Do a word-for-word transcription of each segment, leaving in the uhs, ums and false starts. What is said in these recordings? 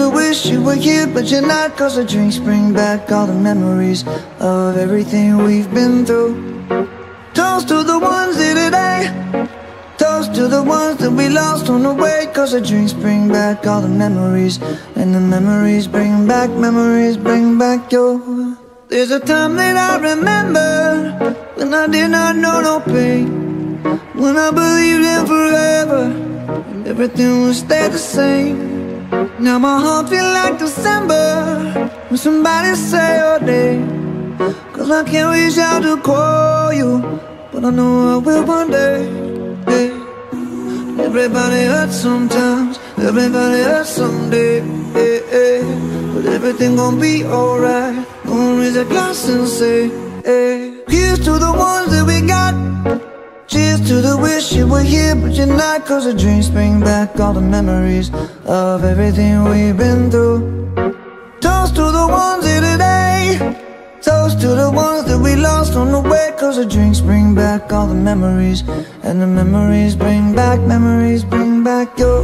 the wish you were here, but you're not. Cause the drinks bring back all the memories of everything we've been through. Toast to the ones here today. Toast to the ones that we lost on the way. Cause the drinks bring back all the memories, and the memories bring back, memories bring back your. There's a time that I remember when I did not know no pain, when I believed in forever and everything would stay the same. Now my heart feel like December when somebody say your name. Cause I can't reach out to call you, but I know I will one day. Yeah. Everybody hurts sometimes, everybody hurts someday. Yeah, yeah. But everything gon' be alright. Gonna raise a glass and say, hey. Here's to the ones that we got. Cheers to the wish you were here, but you're not. Cause the drinks bring back all the memories of everything we've been through. Toast to the ones here today. Toast to the ones that we lost on the way. Cause the drinks bring back all the memories, and the memories bring back, memories bring back your.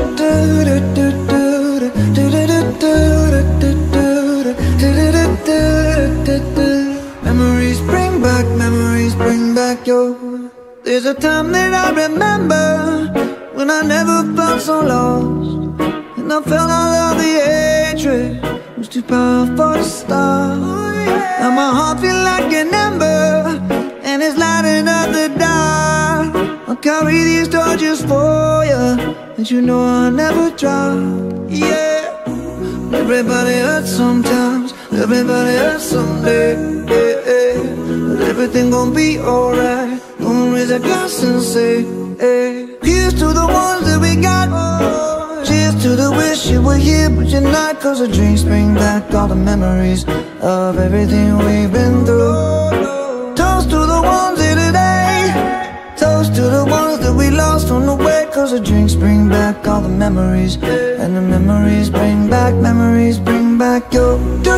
Memories bring back, memories bring back your. There's a time that I remember when I never felt so lost, and I felt all of the hatred was too powerful to stop. Now my heart feel like an ember, and it's lighting up the dark. I'll carry these torches for you, and you know I'll never drop. Yeah. Everybody hurts sometimes, everybody hurts someday. Yeah, yeah. But everything gon' be alright. Gonna raise a glass and say, hey. Here's to the ones that we got. Cheers to the wish you were here, but you're not. Cause the drinks bring back all the memories of everything we've been through. Toast to the ones here today. Toast to the ones that we lost on the way. Cause the drinks bring back all the memories, and the memories bring back, memories bring back your.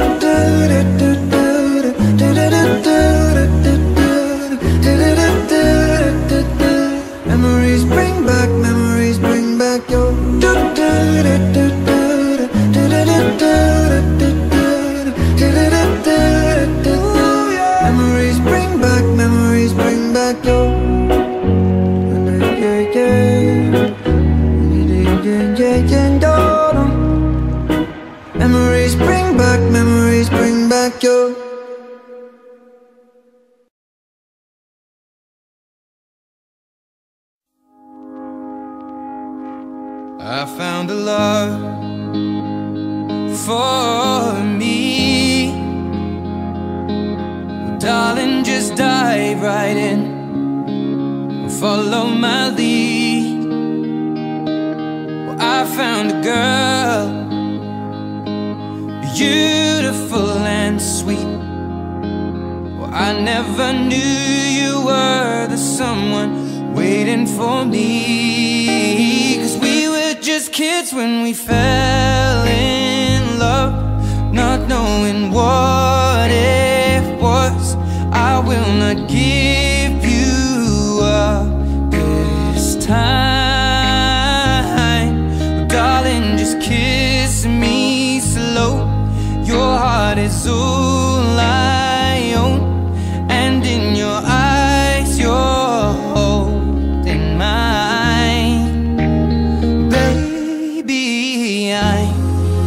Memories bring back, memories bring back your. Memories bring back, memories bring back your. Memories bring back, memories bring back your. I found a love for me. Well, darling, just dive right in and follow my lead. Well, I found a girl, beautiful and sweet. Well, I never knew you were the someone waiting for me. Cause we were just kids when we fell in love, not knowing what it was. I will not give you up this time. But darling, just kiss me slow. Your heart is all I own, and in your eyes you're holding mine. Baby, I'm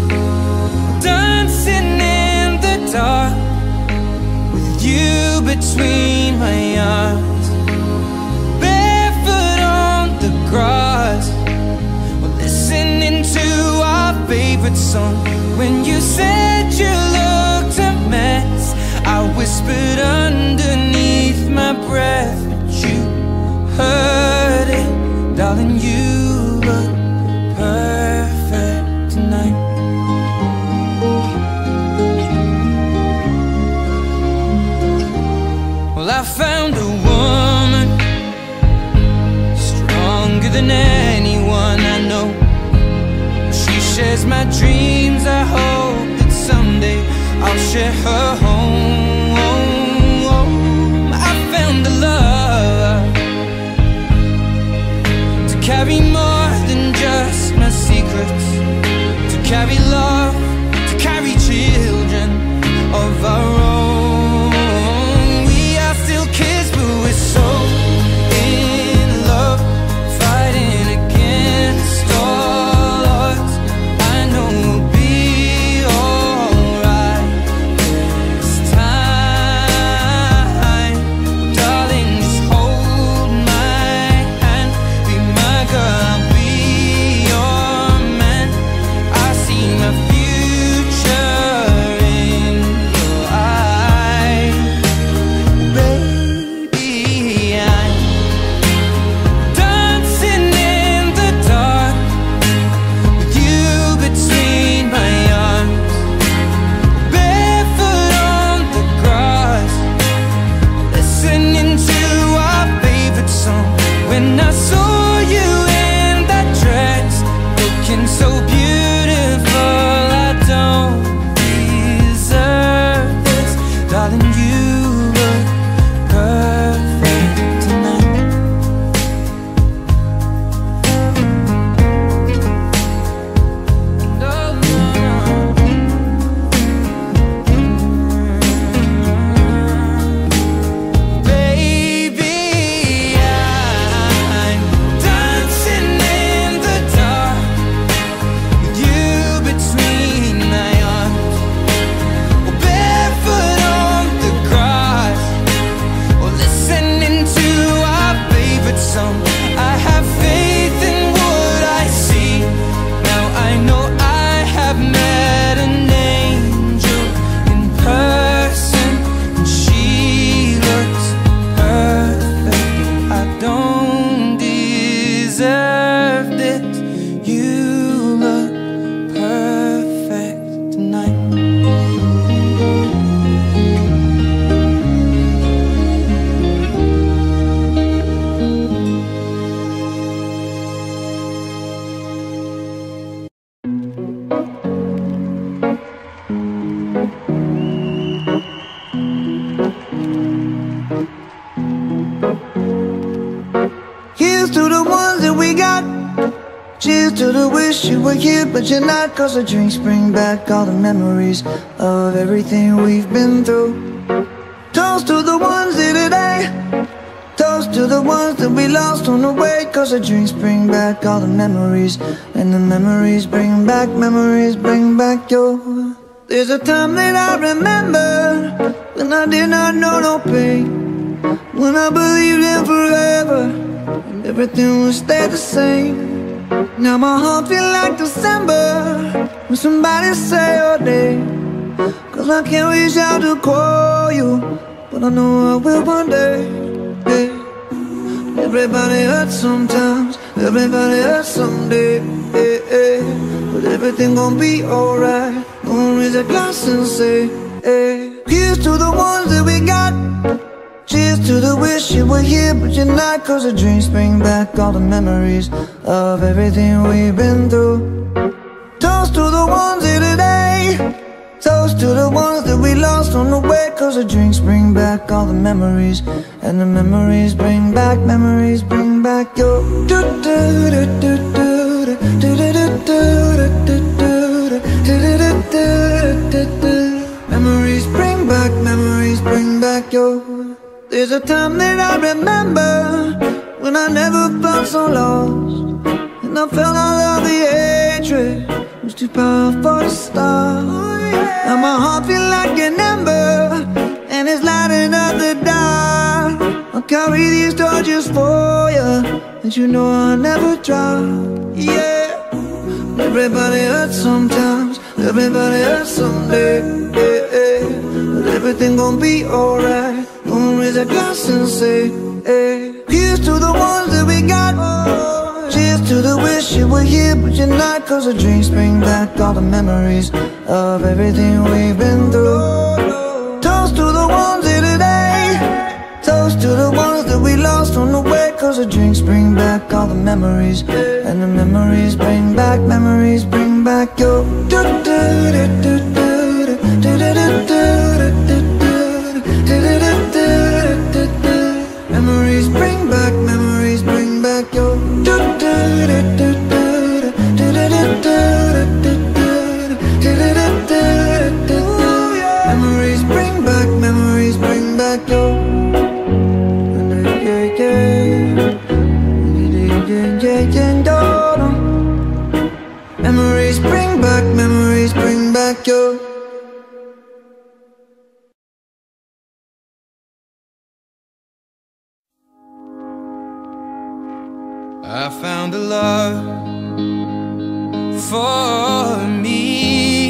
dancing in the dark with you between my arms, barefoot on the grass, we're listening to our favorite song. When you said you looked a mess, I whispered underneath my breath, but you heard it. Darling, you look perfect tonight. Well, I found a woman stronger than anyone I know. She shares my dreams. I hope that someday I'll share her home. I found a love to carry more than just my secrets, to carry love children of our own. We are still kids, but we're so in love, fighting against all odds. I know we'll be alright this time. Darling, just hold my hand, be my girl, I'll be your man. I see my future in your eyes. Baby, I'm dancing in the dark with you between my arms, barefoot on the grass, listening to our favorite song. When I saw you in that dress, looking so beautiful, I don't deserve this. Darling, you look perfect tonight. No, no, no. Baby, I'm dancing in the dark with you between my arms, or barefoot on the grass, or listening to our favorite song. I have faith in what I see. Now I know I have met an angel in person, and she looks perfect. I don't deserve this. You look perfect tonight. Here's to the ones that we got. Cheers to the wish you were here but you're not. Cause the drinks bring back all the memories of everything we've been through. Toast to the ones here today. Toast to the ones that we lost on the way. Cause the drinks bring back all the memories, and the memories bring back, memories bring back your. There's a time that I remember when I did not know no pain, when I believed in forever and everything would stay the same. Now my heart feel like December when somebody say your name. Cause I can't reach out to call you, but I know I will one day. Yeah. Everybody hurts sometimes, everybody hurts someday. Yeah, yeah. But everything gon' be alright. Gonna raise a glass and say, hey. Here's to the ones that we got. Cheers to the wish you were here but you're not. Cause the drinks bring back all the memories of everything we've been through. Toast to the ones here today. Toast to the ones that we lost on the way. Cause the drinks bring back all the memories, and the memories bring back, memories bring back your. Memories bring back, memories bring back your. There's a time that I remember when I never felt so lost, and I felt all of the hatred was too powerful to stop. Now my heart feel like an ember, and it's lighting up the dark. I'll carry these torches for you, and you know I'll never drop. Yeah. Everybody hurts sometimes, everybody hurts someday. Yeah, yeah. But everything gon' be alright. Gonna raise a glass and say, hey. Here's to the ones that we got. Cheers to the wish you were here but you're not. Cause the drinks bring back all the memories of everything we've been through. Toast to the ones here today. Toast to the ones that we lost on the way. Cause the drinks bring back all the memories, and the memories bring back, memories bring back your. Memories bring back, memories bring back your. found a love for me.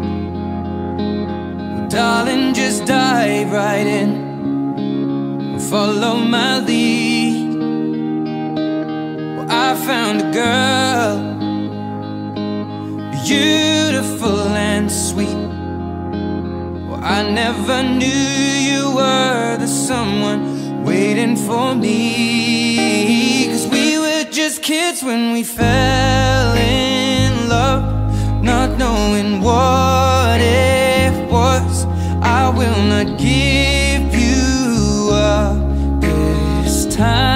Well, darling, just dive right in and follow my lead. Well, I found a girl, beautiful and sweet. Well, I never knew you were the someone waiting for me. Cause we were just kids when we fell in love, not knowing what it was. I will not give you up this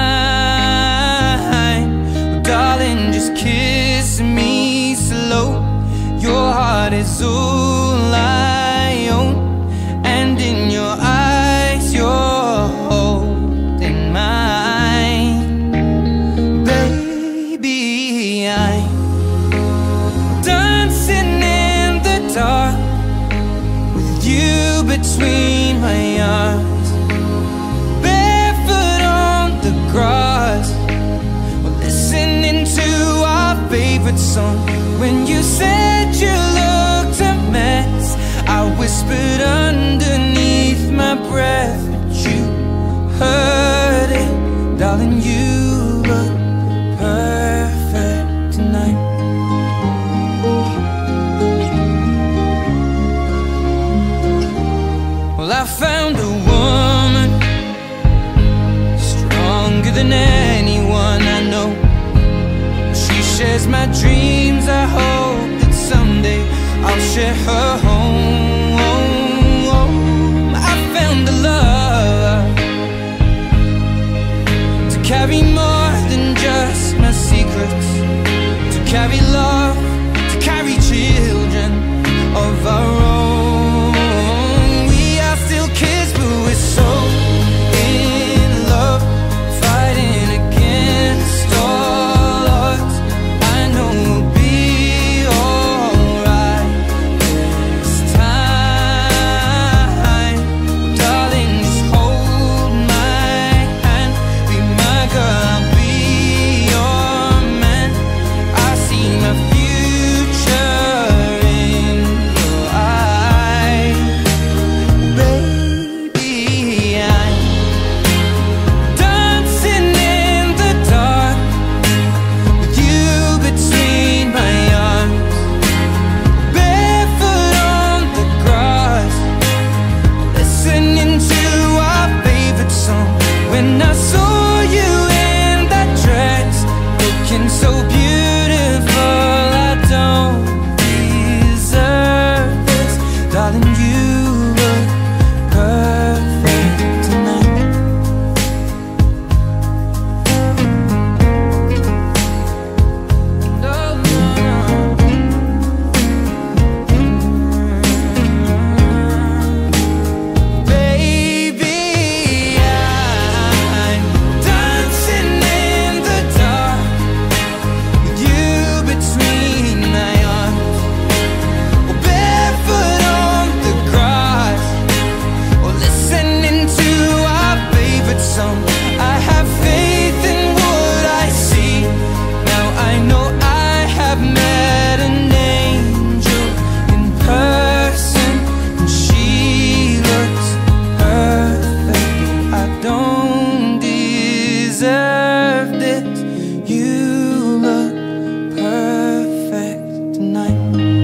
time. Well, darling, just kiss me slow. Your heart is all I own, and in your eyes you're holding mine. Baby, I'm dancing in the dark with you between my arms, barefoot on the grass, listening to our favorite song. When you said you looked a mess, I whispered underneath my breath, but you heard it. Darling, you look perfect tonight. Well, I found a woman stronger than anyone I know. She shares my dreams. I hope that someday I'll share her home. I found a love to carry more than just my secrets, to carry love, to carry children of our own. We are still kids, but we're so in love, fighting against all odds. I know we'll be alright this time. Darling, just hold my hand, be my girl, I'll be your man. I see my future in your eyes. Baby, I'm dancing in the dark with you between my arms, barefoot on the grass, listening to our favorite song. When I saw you in that dress, looking so beautiful, I don't deserve this. Darling, you look perfect tonight. No, no, no. Baby, I'm dancing in the dark with you between my arms, or barefoot on the grass, or listening to our favorite song. I have faith in what I see. Now I know I have met an angel in person, and she looks perfect. I don't deserve this. You look perfect tonight.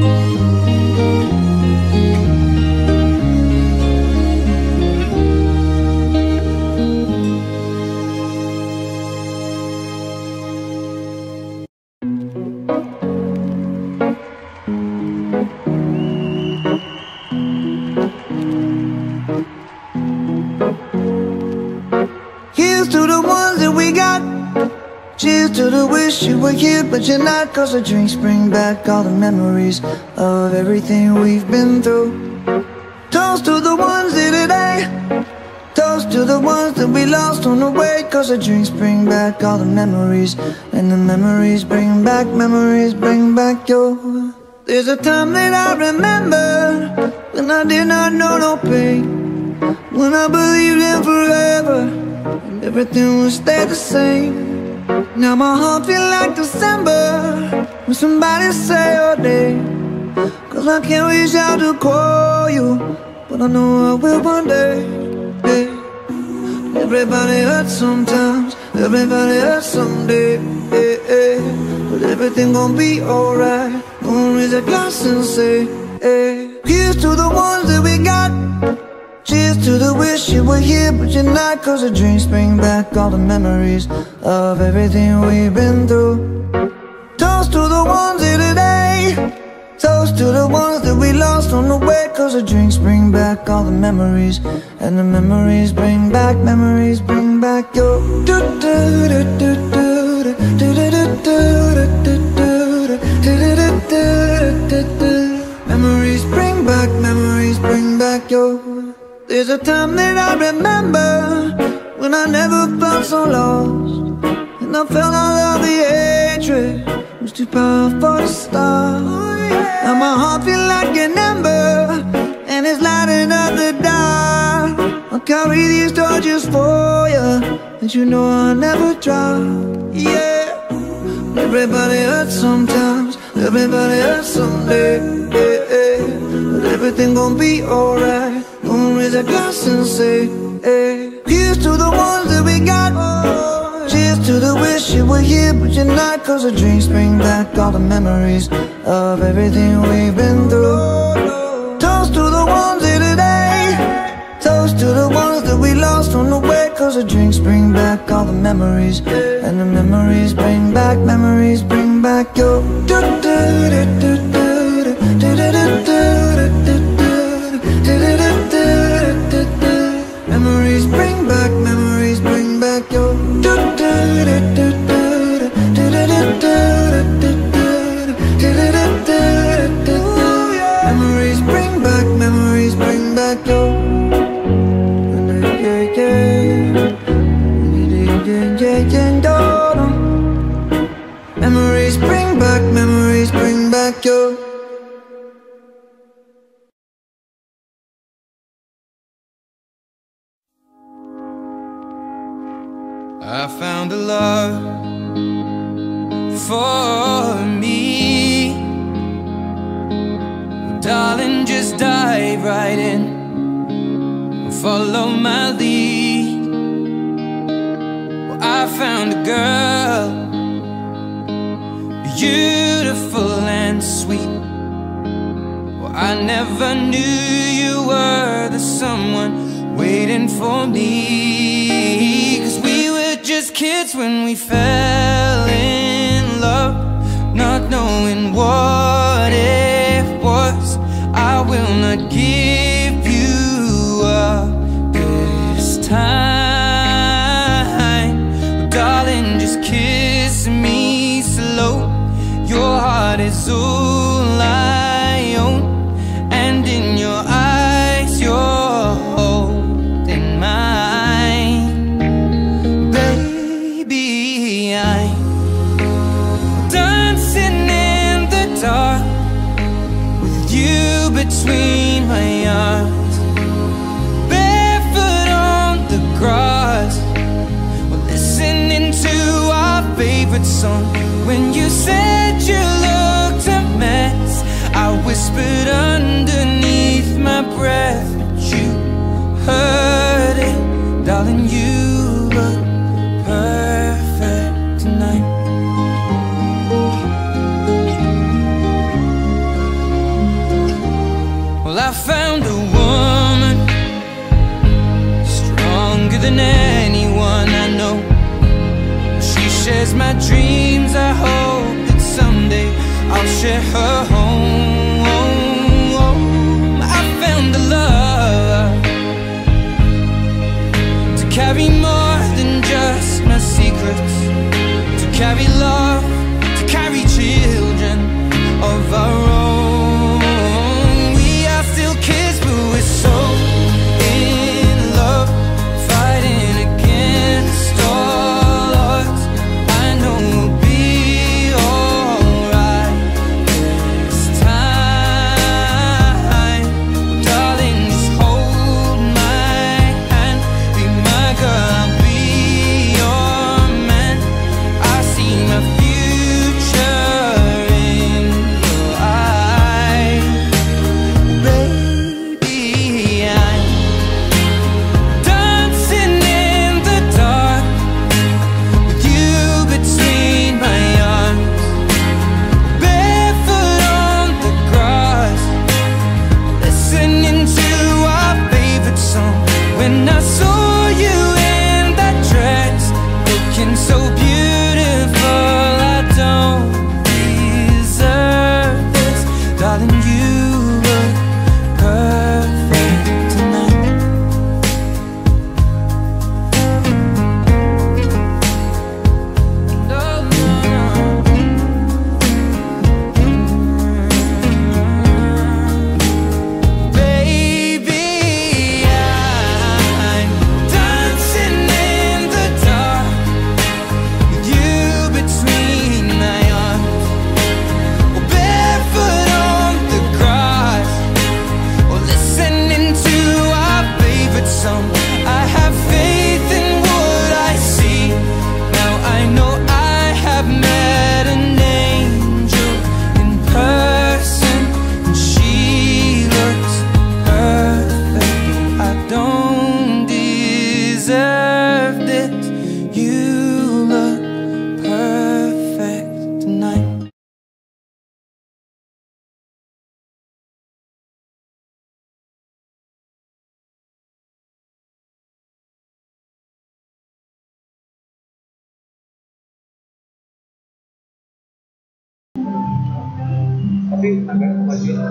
Here's to the ones that we got. Cheers to the wish you were here but you're not. Cause the drinks bring back all the memories of everything we've been through. Toast to the ones here today. Toast to the ones that we lost on the way. Cause the drinks bring back all the memories, and the memories bring back, memories bring back your. There's a time that I remember when I did not know no pain, when I believed in forever and everything would stay the same. Now my heart feel like December when somebody say your name. Cause I can't reach out to call you, but I know I will one day. Hey. Everybody hurts sometimes, everybody hurts someday. Hey, hey. But everything gon' be alright. Gonna raise a glass and say, hey. Here's to the ones that we got. Cheers to the wish you were here but you're not. Cause the drinks bring back all the memories of everything we've been through. Toast to the ones here today. Toast to the ones that we lost on the way. Cause the drinks bring back all the memories. And the memories bring back, memories bring back your memories bring back, memories bring back your. There's a time that I remember when I never felt so lost, and I felt all of the hatred was too powerful to stop. Now my heart feel like an ember, and it's lighting up the dark. I'll carry these torches for you, and you know I'll never drop. Yeah. Everybody hurts sometimes, everybody hurts someday. Yeah, yeah. But everything gon' be alright. Gonna raise a glass and say, hey. Here's to the ones that we got. Cheers to the wish you were here but you're not. Cause the drinks bring back all the memories of everything we've been through. Toast to the ones here today. Toast to the ones that we lost on the way. Cause the drinks bring back all the memories. And the memories bring back, memories bring back your. Memories bring back, memories bring back your. Memories bring back, memories bring back your. Memories bring back, memories bring back your. I found a love for me. Well, darling, just dive right in and follow my lead. Well, I found a girl, beautiful and sweet. Well, I never knew you were the someone waiting for me. Cause we were just kids when we fell in love, not knowing what it was. I will not give you up this time. Oh, darling, just kiss me slow. Your heart is all I own, and in your eyes you're holding mine. Baby, I'm dancing in the dark with you between my arms, barefoot on the grass. We're listening to our favorite song. When you said you looked a mess, I whispered underneath my breath, but you heard it. Darling, you look perfect tonight. Well, I found a woman stronger than anyone I know. She shares my dreams. I hope that someday I'll share her home. I found a love to carry more than just my secrets, to carry love, to carry children of our own. We are still kids, but we're so in love, fighting against all odds. I know we'll be alright this time. tapi agak kemajuan.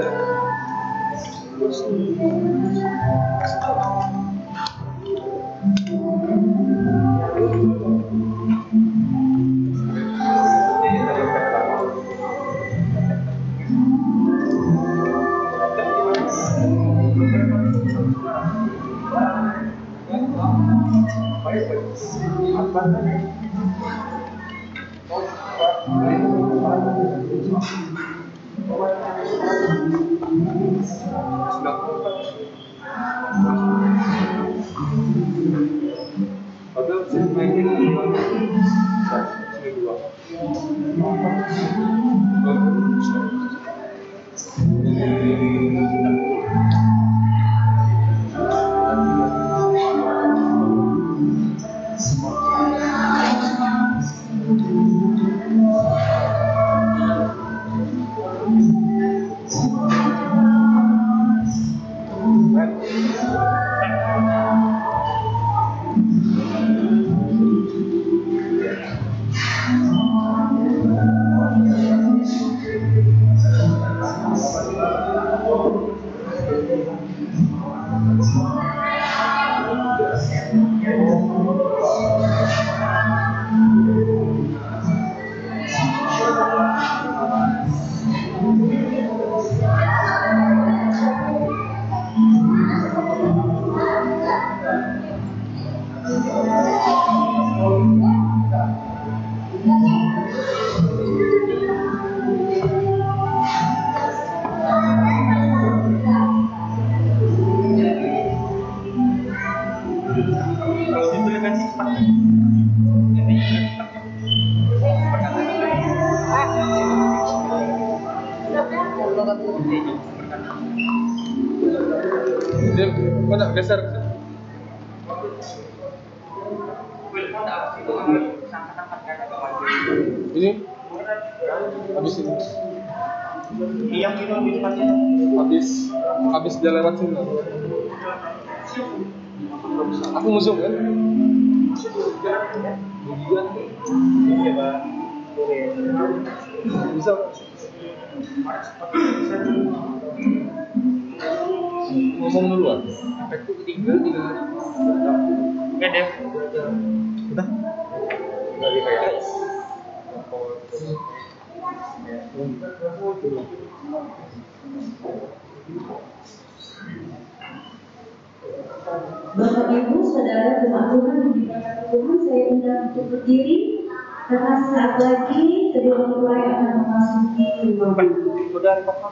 Mana geser? Ini habis ini. Iya, itu habis habis habis dia lewat sini. Aku musuh kan? Iya, Pak. Bisa. Ngomong duluan. Efekku tinggal tinggal. Oke deh. Udah. Dari kayak. Bapak Ibu, saudara jemaat Tuhan yang dimuliakan Tuhan, saya undang untuk berdiri karena saat lagi kedua mempelai akan memasuki ruangan. Sudah rekam.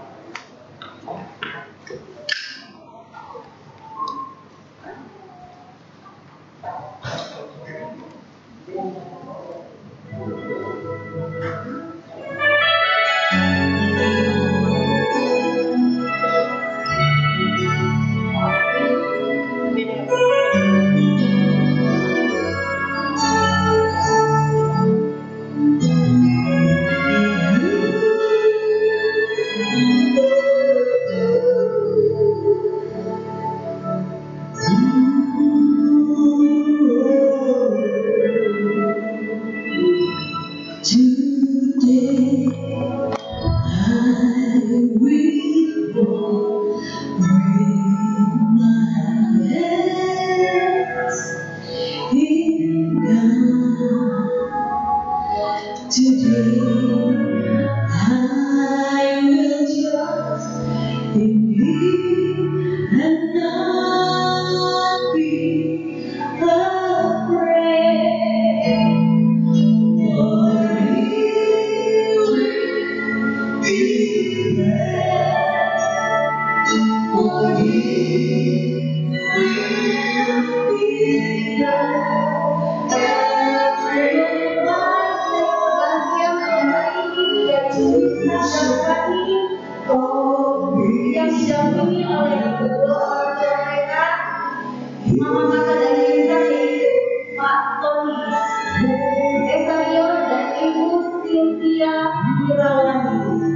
Yang didampingi oleh kedua orang tua mereka, mama kakak dari Yusak yaitu Pak Tony, Bu Esario dan Ibu Cynthia Wirawani.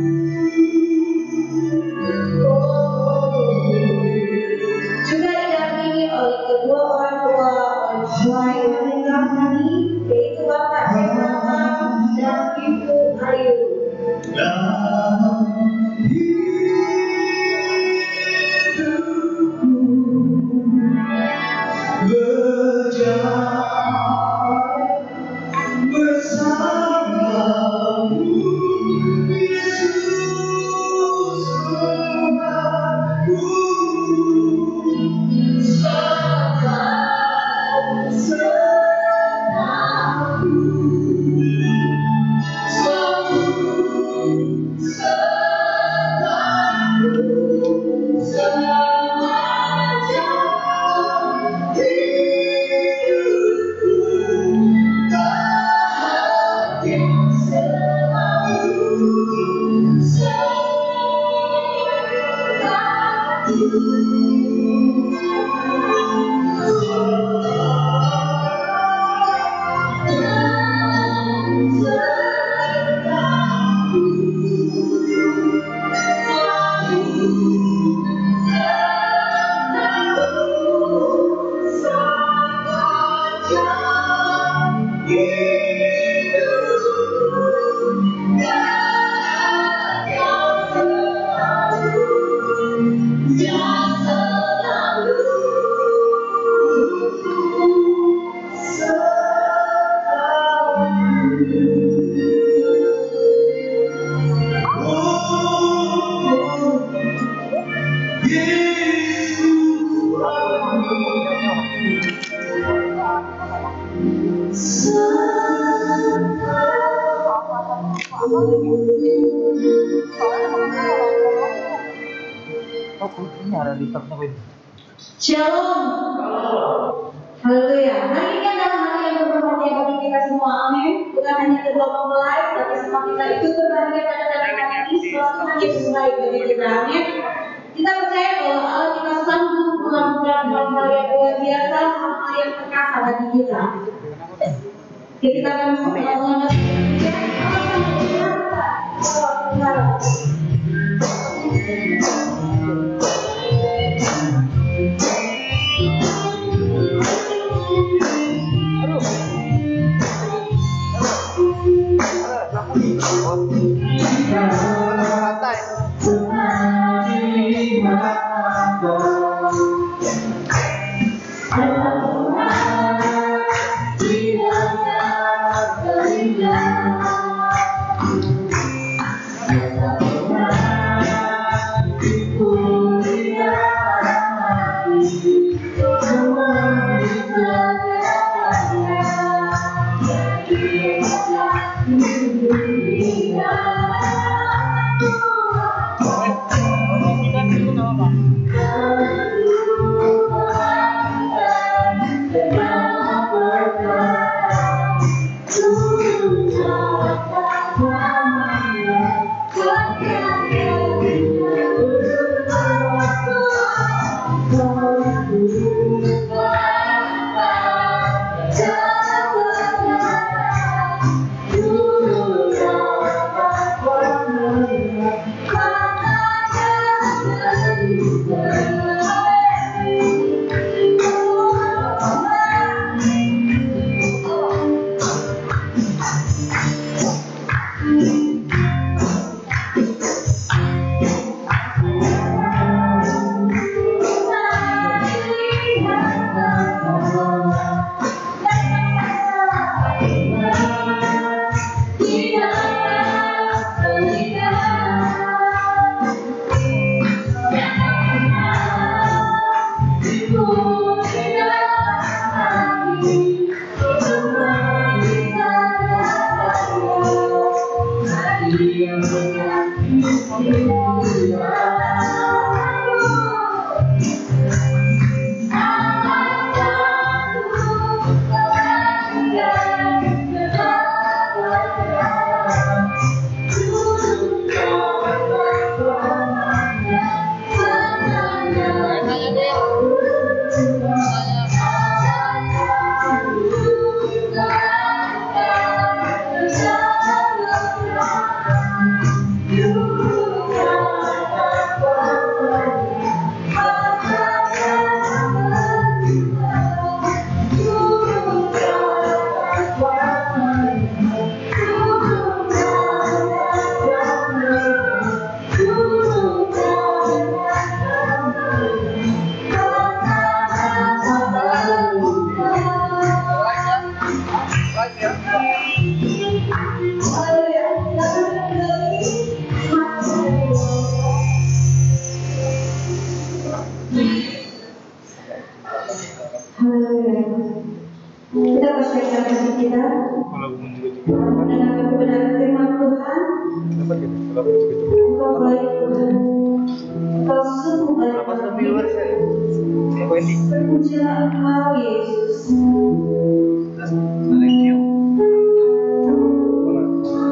Juga didampingi oleh kedua orang tua Wye Wedding Organizer yaitu Bapak Dekor dan Ibu Ayu. Shalom. Haleluya. Hari ini adalah hari yang berbahagia bagi kita semua. Amin. Bukan hanya kedua mempelai, tapi semua kita itu berbahagia pada datang hari ini setelah Tuhan Yesus baik bagi kita. Amin. Kita percaya bahwa Allah kita sanggup melakukan hal-hal yang luar biasa, hal-hal yang perkasa bagi kita. Kita akan mengalami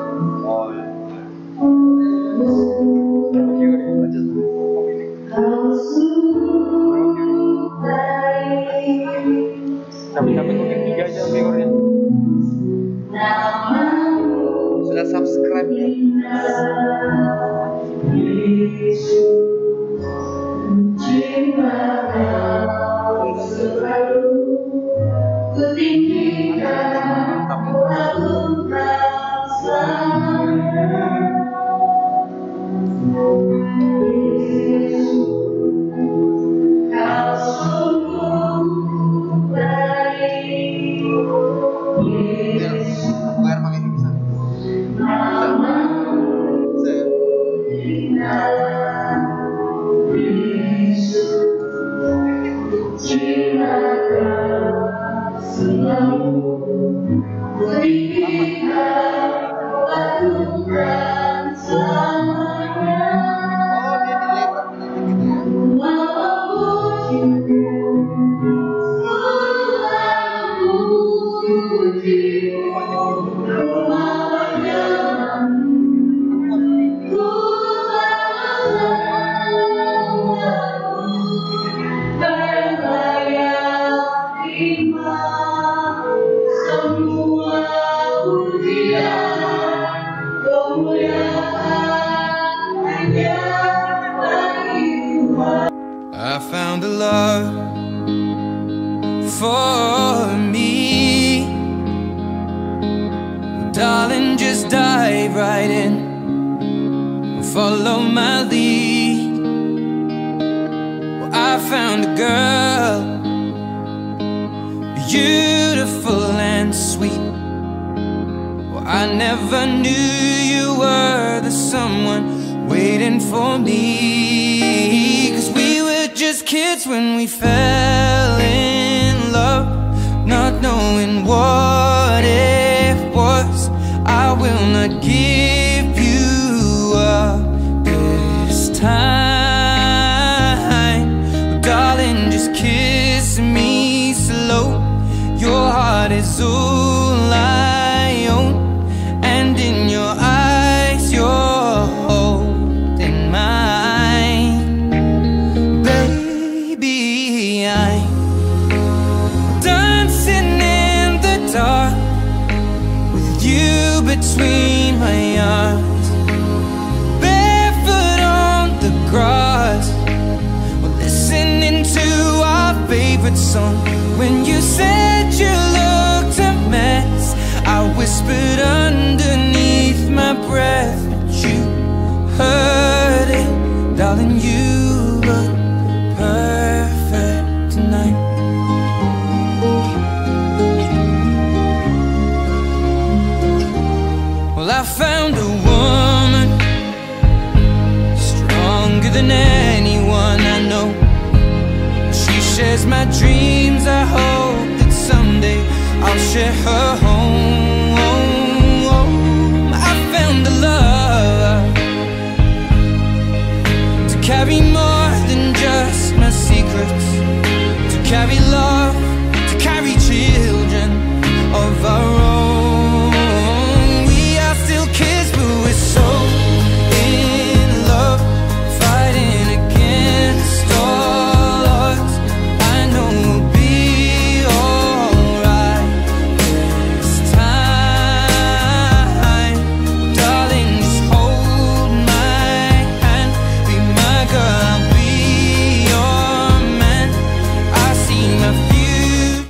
Halo Tapi-tapi mungkin tiga aja viewernya. Sudah subscribe ya? I found a love for me. Darling, just dive right in, follow my lead. Well, I found a girl, beautiful and sweet. Well, I never knew you were the someone waiting for me. 'Cause we were just kids when we fell in love, not knowing what it was. I will not give you up this time. Darling, just kiss me slow. Your heart is all I own, and in your eyes you're holding mine. Baby, I'm dancing in the dark with you between my arms, barefoot on the grass. We're listening to our favorite song. When you said you looked a mess, I whispered underneath my breath, but you heard it. Darling, you look perfect tonight. Well, I found a woman stronger than anyone I know. She shares my dreams. I hope that someday I'll share her home. I found a love to carry more than just my secrets, to carry love, to carry children of our own. We are still kids, but we're so in love, fighting against all odds. I know we'll be alright this time. Darling, just hold my hand, be my girl, I'll be your man. I see my future.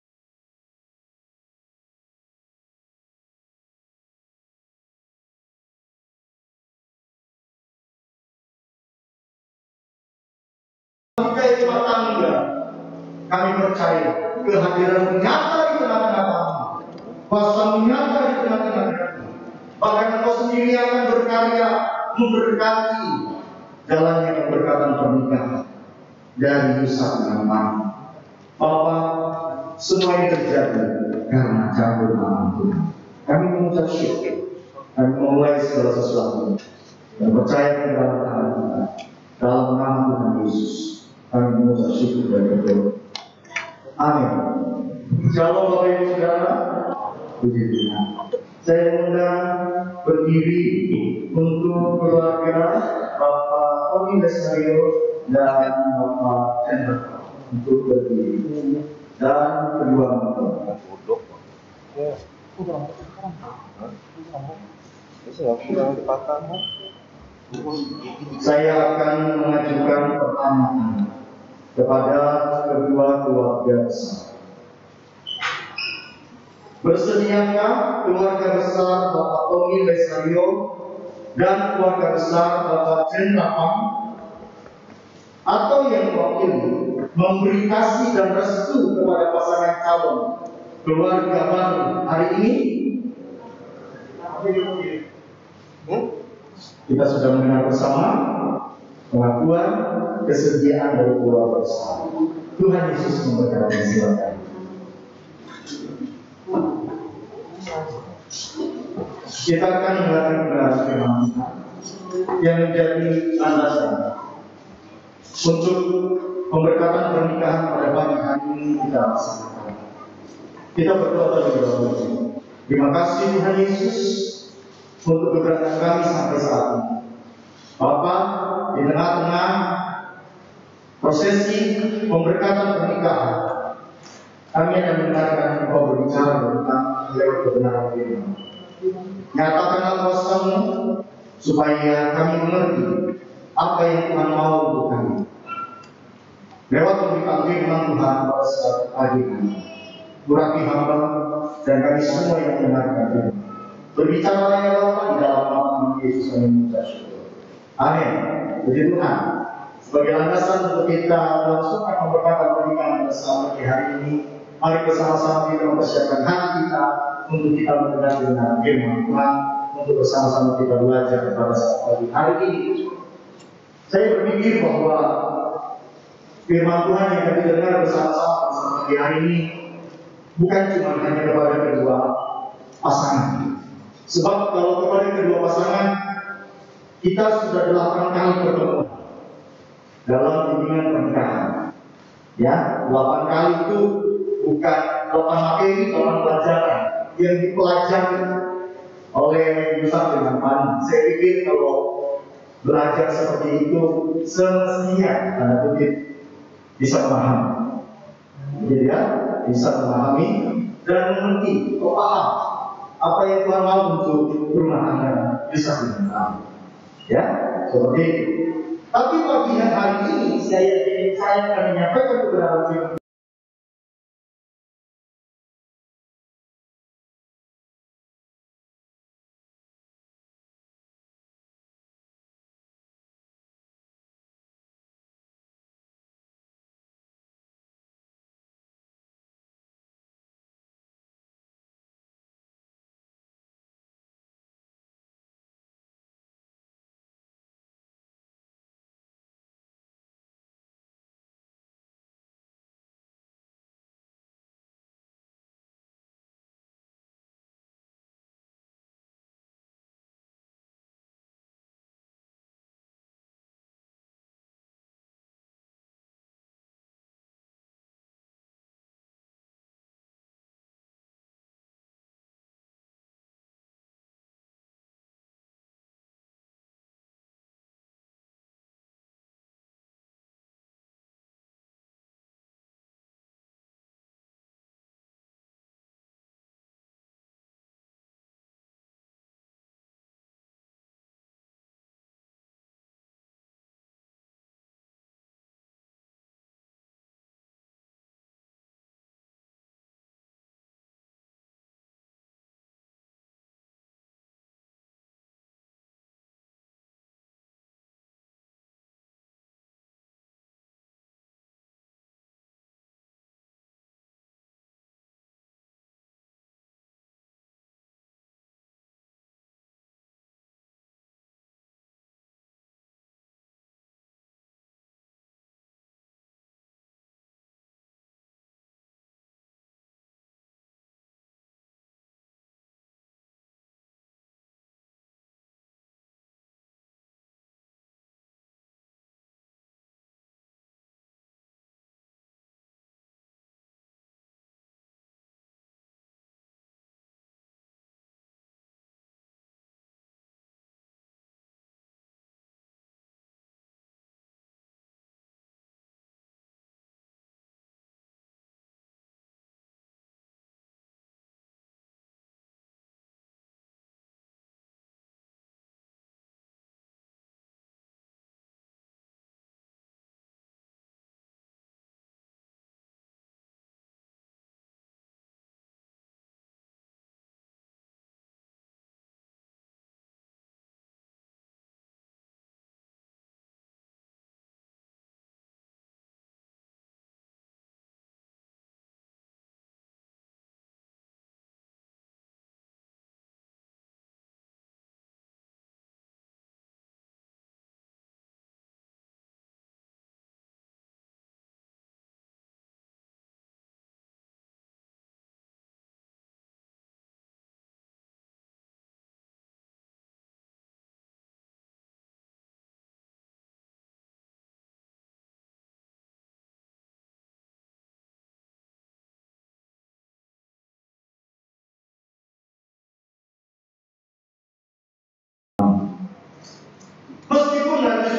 Sebagai rumah tangga, kami percaya kehadiran nyata di tengah-tengah kami, kuasa nyata di tengah-tengah kami. Bahkan Engkau sendiri akan berkarya memberkati jalannya keberkatan pernikahan dari Yusak Vani. Bapa, semua ini terjadi karena campur tangan Tuhan. Kami mengucap syukur, kami memulai segala sesuatu dan percaya kepada Tuhan kita. Dalam nama Tuhan Yesus, kami mengucap syukur dan berdoa. Amin. Shalom Bapak Ibu Saudara, puji Tuhan. Saya undang berdiri untuk keluarga Bapak Tony Lesario dan Bapak Hendra untuk berdiri dan kedua mempelai. Saya akan mengajukan pertanyaan kepada kedua keluarga besar. Bersediakah keluarga besar Bapak Tommy Lesario dan keluarga besar Bapak Cendra Pang atau yang mewakili memberi kasih dan restu kepada pasangan calon keluarga baru hari ini? Hmm? Kita sudah mendengar bersama pengakuan kesediaan dari keluarga besar. Tuhan Yesus memberkati, silakan. Kita akan mendengarkan kebenaran firman Tuhan yang menjadi landasan untuk pemberkatan pernikahan pada pagi hari ini kita laksanakan. Kita berdoa terlebih dahulu. Terima kasih Tuhan Yesus untuk keberadaan kami sampai saat ini. Bapa, di tengah-tengah prosesi pemberkatan pernikahan, kami akan mendengarkan Engkau berbicara tentang lewat kebenaran firman. Nyatakanlah kuasa-Mu supaya kami mengerti apa yang Tuhan mau untuk kami. Lewat pemberitaan firman Tuhan pada saat pagi ini, urapi hamba dan kami semua yang mendengarkan firman. Berbicara ya Bapa di dalam nama Yesus kami mengucap syukur. Amin. Puji Tuhan. Sebagai landasan untuk kita melangsungkan pemberkatan pernikahan bersama di hari ini, mari bersama-sama kita mempersiapkan hati kita untuk kita mendengar dengan firman Tuhan, untuk bersama-sama kita belajar pada saat pagi hari ini. Saya berpikir bahwa firman Tuhan yang kita dengar bersama-sama bersama di hari ini bukan cuma hanya kepada kedua pasangan. Sebab kalau kepada kedua pasangan kita sudah delapan kali bertemu dalam bimbingan pernikahan. Ya, delapan kali itu bukan delapan materi, delapan pelajaran yang dipelajari oleh Yusak Vani. Saya pikir kalau belajar seperti itu semestinya Anda kutip bisa memahami. Jadi ya, bisa memahami dan mengerti, oh, paham apa yang Tuhan mau untuk rumah Anda bisa Vani. Ya, seperti itu. Tapi pagi hari ini saya saya akan menyampaikan kebenaran firman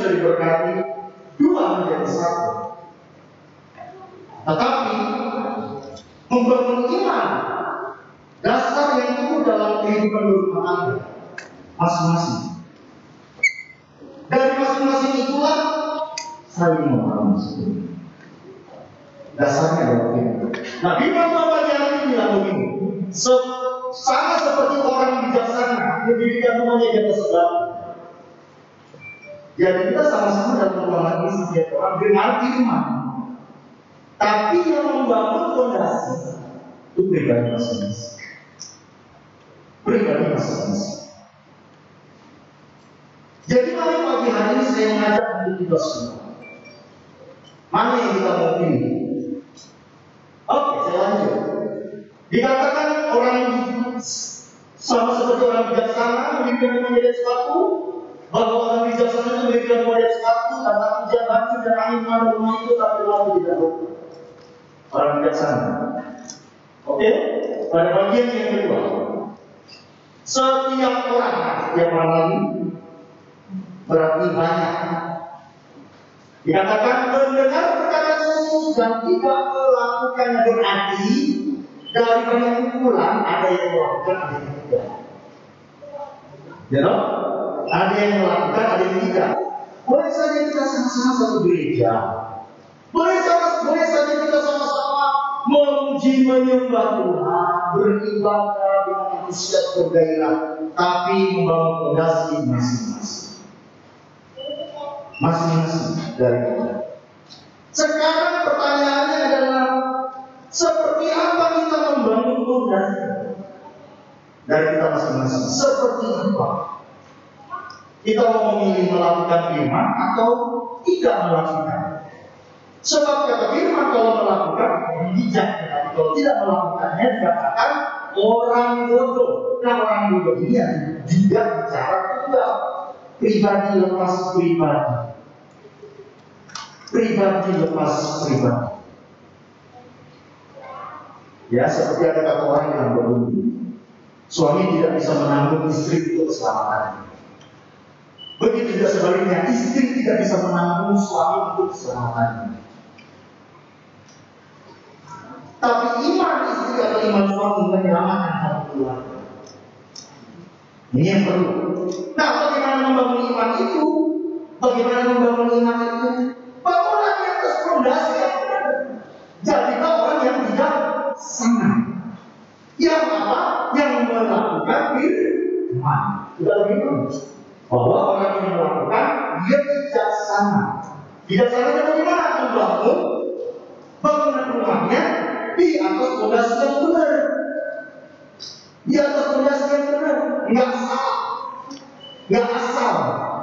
sudah diberkati, dua menjadi satu. Tetapi membangun iman, dasar yang itu dalam kehidupan berumah tangga masing-masing. Dari masing-masing itulah saling memahami. Dasarnya adalah itu. Nah, Bima Bapak yang bilang begini, sama seperti orang bijaksana, pendidikan rumahnya di atas sebab. Jadi kita sama-sama dalam ruangan ini setiap orang dengan iman. Tapi yang membangun fondasi itu pribadi masing-masing. Pribadi masing-masing. Jadi mari pagi hari ini saya mengajak untuk kita semua. Mana yang kita mau pilih? Oke, saya lanjut. Dikatakan orang sama seperti orang bijaksana memiliki menjadi sesuatu, bahwa orang bijaksana itu memiliki menjadi sesuatu, kata hujan banjir dan angin mana rumah itu tapi lalu tidak berubah. Orang bijaksana. Oke, pada bagian yang kedua, setiap orang, setiap orang lagi berarti banyak. Dikatakan mendengar perkataan Yesus dan tidak melakukannya berarti dari banyak kumpulan ada yang melakukan, ada yang tidak. Ya know? Ada yang melakukan, ada yang tidak. Boleh saja kita sama-sama satu gereja. Boleh saja, boleh saja kita sama-sama memuji menyembah Tuhan, beribadah dengan antusias bergairah, tapi membangun fondasi masing-masing. Masing-masing dari kita. Sekarang pertanyaannya adalah seperti apa kita membangun fondasi dari kita masing-masing? Seperti apa? Kita mau memilih melakukan firman atau tidak melakukan? Sebab kata firman kalau melakukan orang bijak, tetapi kalau tidak melakukannya dikatakan orang bodoh. Nah, orang bodoh ini tidak bicara tunggal. Pribadi lepas pribadi. Pribadi lepas pribadi. Ya, seperti ada kata orang yang berbunyi, suami tidak bisa menanggung istri untuk keselamatannya. Begitu juga sebaliknya, istri tidak bisa menanggung suami untuk keselamatannya. Tapi iman istri atau iman suami menyelamatkan satu keluarga. Ini yang perlu. Nah, bagaimana membangun iman itu? Bagaimana membangun iman itu? Bangunlah di atas fondasi yang benar. Jadilah orang yang tidak sama. Yang apa? Yang melakukan firman. Sudah begitu. Bahwa orang yang melakukan dia bijaksana. Bijaksananya bagaimana? Membangun bangunan rumahnya di atas fondasi yang benar. Di atas fondasi yang benar, nggak salah, nggak asal.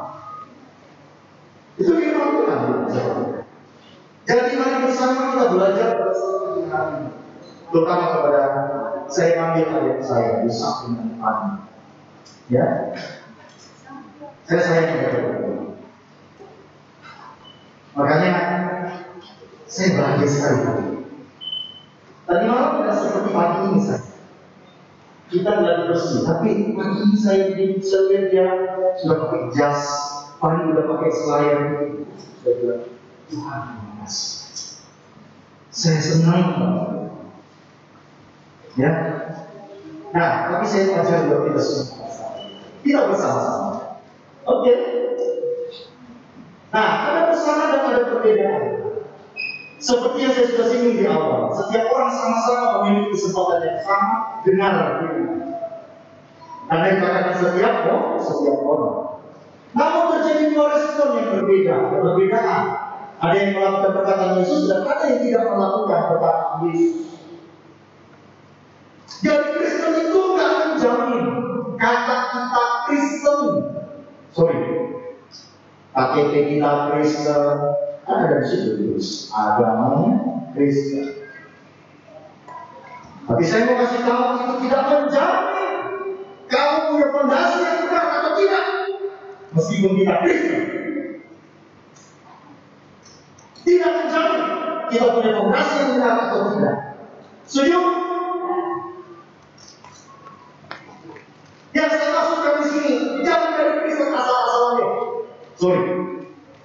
Itu firman Tuhan. Jadi mari bersama kita belajar bersama hari ini. Terutama kepada saya ambil ayat saya Yusak Vani. Ya, saya sayang kepada Tuhan. Makanya saya bahagia sekali hari ini. Tadi malam tidak seperti pagi ini saya. Kita lagi bersih, tapi pagi ini saya bisa lihat dia sudah pakai jas, paling sudah pakai selayan. Saya bilang, Tuhan terima kasih. Saya senang banget. Ya. Nah, tapi saya ajar buat kita semua. Tidak bersama-sama. Oke. Okay. Nah, ada bersama dan ada perbedaan. Seperti yang saya sudah singgung di awal, setiap orang sama-sama memiliki kesempatan yang sama dengar firman. Karena dikatakan setiap orang, setiap orang. Namun terjadi dua respon yang berbeda, perbedaan. Ada yang melakukan perkataan Yesus dan ada yang tidak melakukan perkataan Yesus. Jadi Kristen itu nggak menjamin kata kita Kristen. Sorry, K T P kita Kristen. Ada dari situ terus agamanya Kristen. Tapi saya mau kasih tahu itu tidak menjamin kamu punya fondasi yang benar atau tidak, meskipun kita Kristen. Tidak menjamin kita punya fondasi yang benar atau tidak. Setuju? Yang saya maksudkan di sini jangan dari Kristen asal-asalannya. Sorry.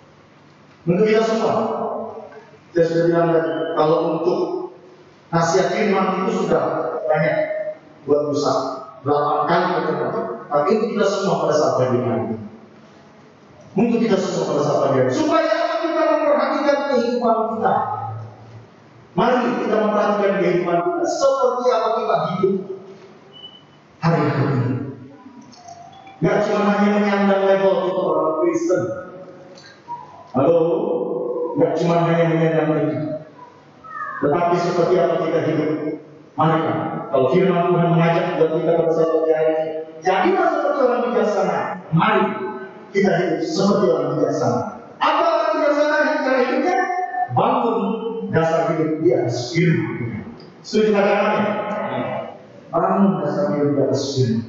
kita semua. Saya sudah bilang tadi, kalau untuk nasihat firman itu sudah banyak buat Yusak, delapan kali bertemu. Tapi untuk kita semua pada saat pagi hari, untuk kita semua pada saat pagi hari, supaya kita memperhatikan kehidupan kita. Mari kita memperhatikan kehidupan kita, seperti apa kita hidup hari-hari ini. Gak cuma hanya menyandang level kita orang Kristen. Halo, gak cuma hanya menyandang itu, tetapi seperti apa kita hidup. Mari, kalau firman Tuhan mengajak buat kita pada saat pagi hari ini, jadilah seperti orang bijaksana. Mari kita hidup seperti orang bijaksana. Apa orang bijaksana yang cara hidupnya? Bangun dasar hidup di atas firman. Setuju kata-katanya? Bangun dasar hidup di atas firman.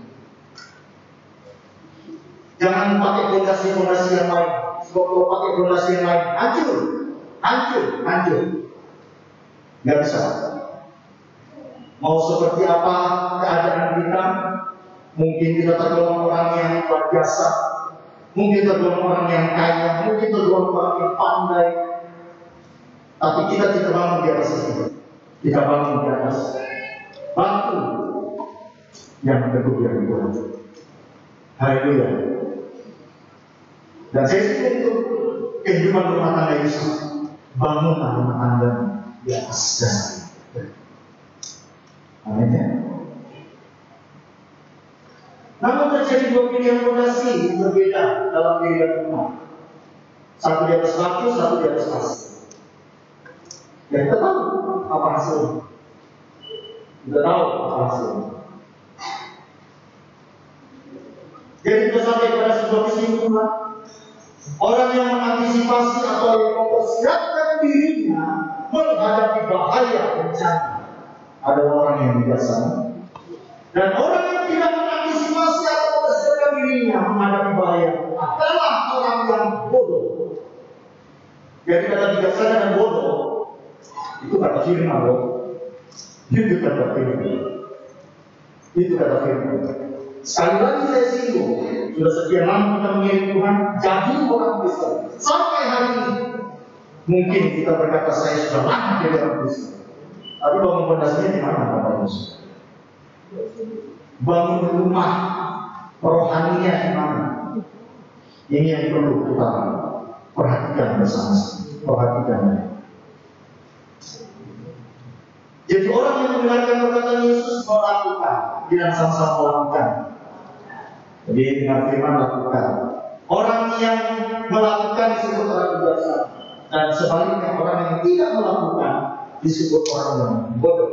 Jangan pakai fondasi-fondasi yang lain. Kalau pakai fondasi yang lain, hancur, hancur, hancur. Gak bisa. Mau seperti apa keadaan kita? Mungkin kita tergolong orang yang luar biasa, mungkin tergolong orang yang kaya, mungkin tergolong orang yang pandai. Tapi kita tidak bangun di atas itu. Kita bangun di atas batu yang teguh yang kuat. Haleluya. Dan saya setuju untuk kehidupan rumah tangga Yusak. Bangunlah rumah tangga di atas dasar. Amin ya. Namun terjadi dua pilihan fondasi yang berbeda dalam kehidupan rumah. Satu di atas batu, satu di atas pasir. Ya kita tahu apa hasilnya. Kita tahu apa hasilnya. Jadi kita sampai pada sebuah kesimpulan. Orang yang mengantisipasi atau yang mempersiapkan dirinya menghadapi bahaya bencana adalah orang yang bijaksana. Dan orang yang tidak mengantisipasi atau mempersiapkan dirinya menghadapi bahaya adalah orang yang bodoh. Jadi kata bijaksana dan bodoh itu kata firman loh. Itu kata firman. Itu kata firman. Sekali lagi saya singgung, sudah sekian lama kita mengirim Tuhan jadi orang Kristen. Sampai hari ini mungkin kita berkata saya sudah lama jadi orang Kristen. Tapi bangun fondasinya di mana Bapak Ibu? Bangun rumah rohaninya di mana? Ini yang perlu kita perhatikan bersama-sama. Perhatikan. Jadi orang yang mendengarkan perkataan Yesus melakukan, bilang sama-sama melakukan. Jadi dengan firman lakukan. Orang yang melakukan disebut orang bijaksana, dan sebaliknya orang yang tidak melakukan disebut orang yang bodoh.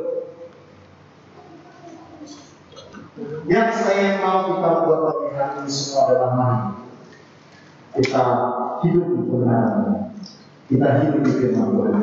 Yang saya mau kita buat bagi hari ini semua adalah mari kita hidup di kebenaran, kita hidup di firman Tuhan.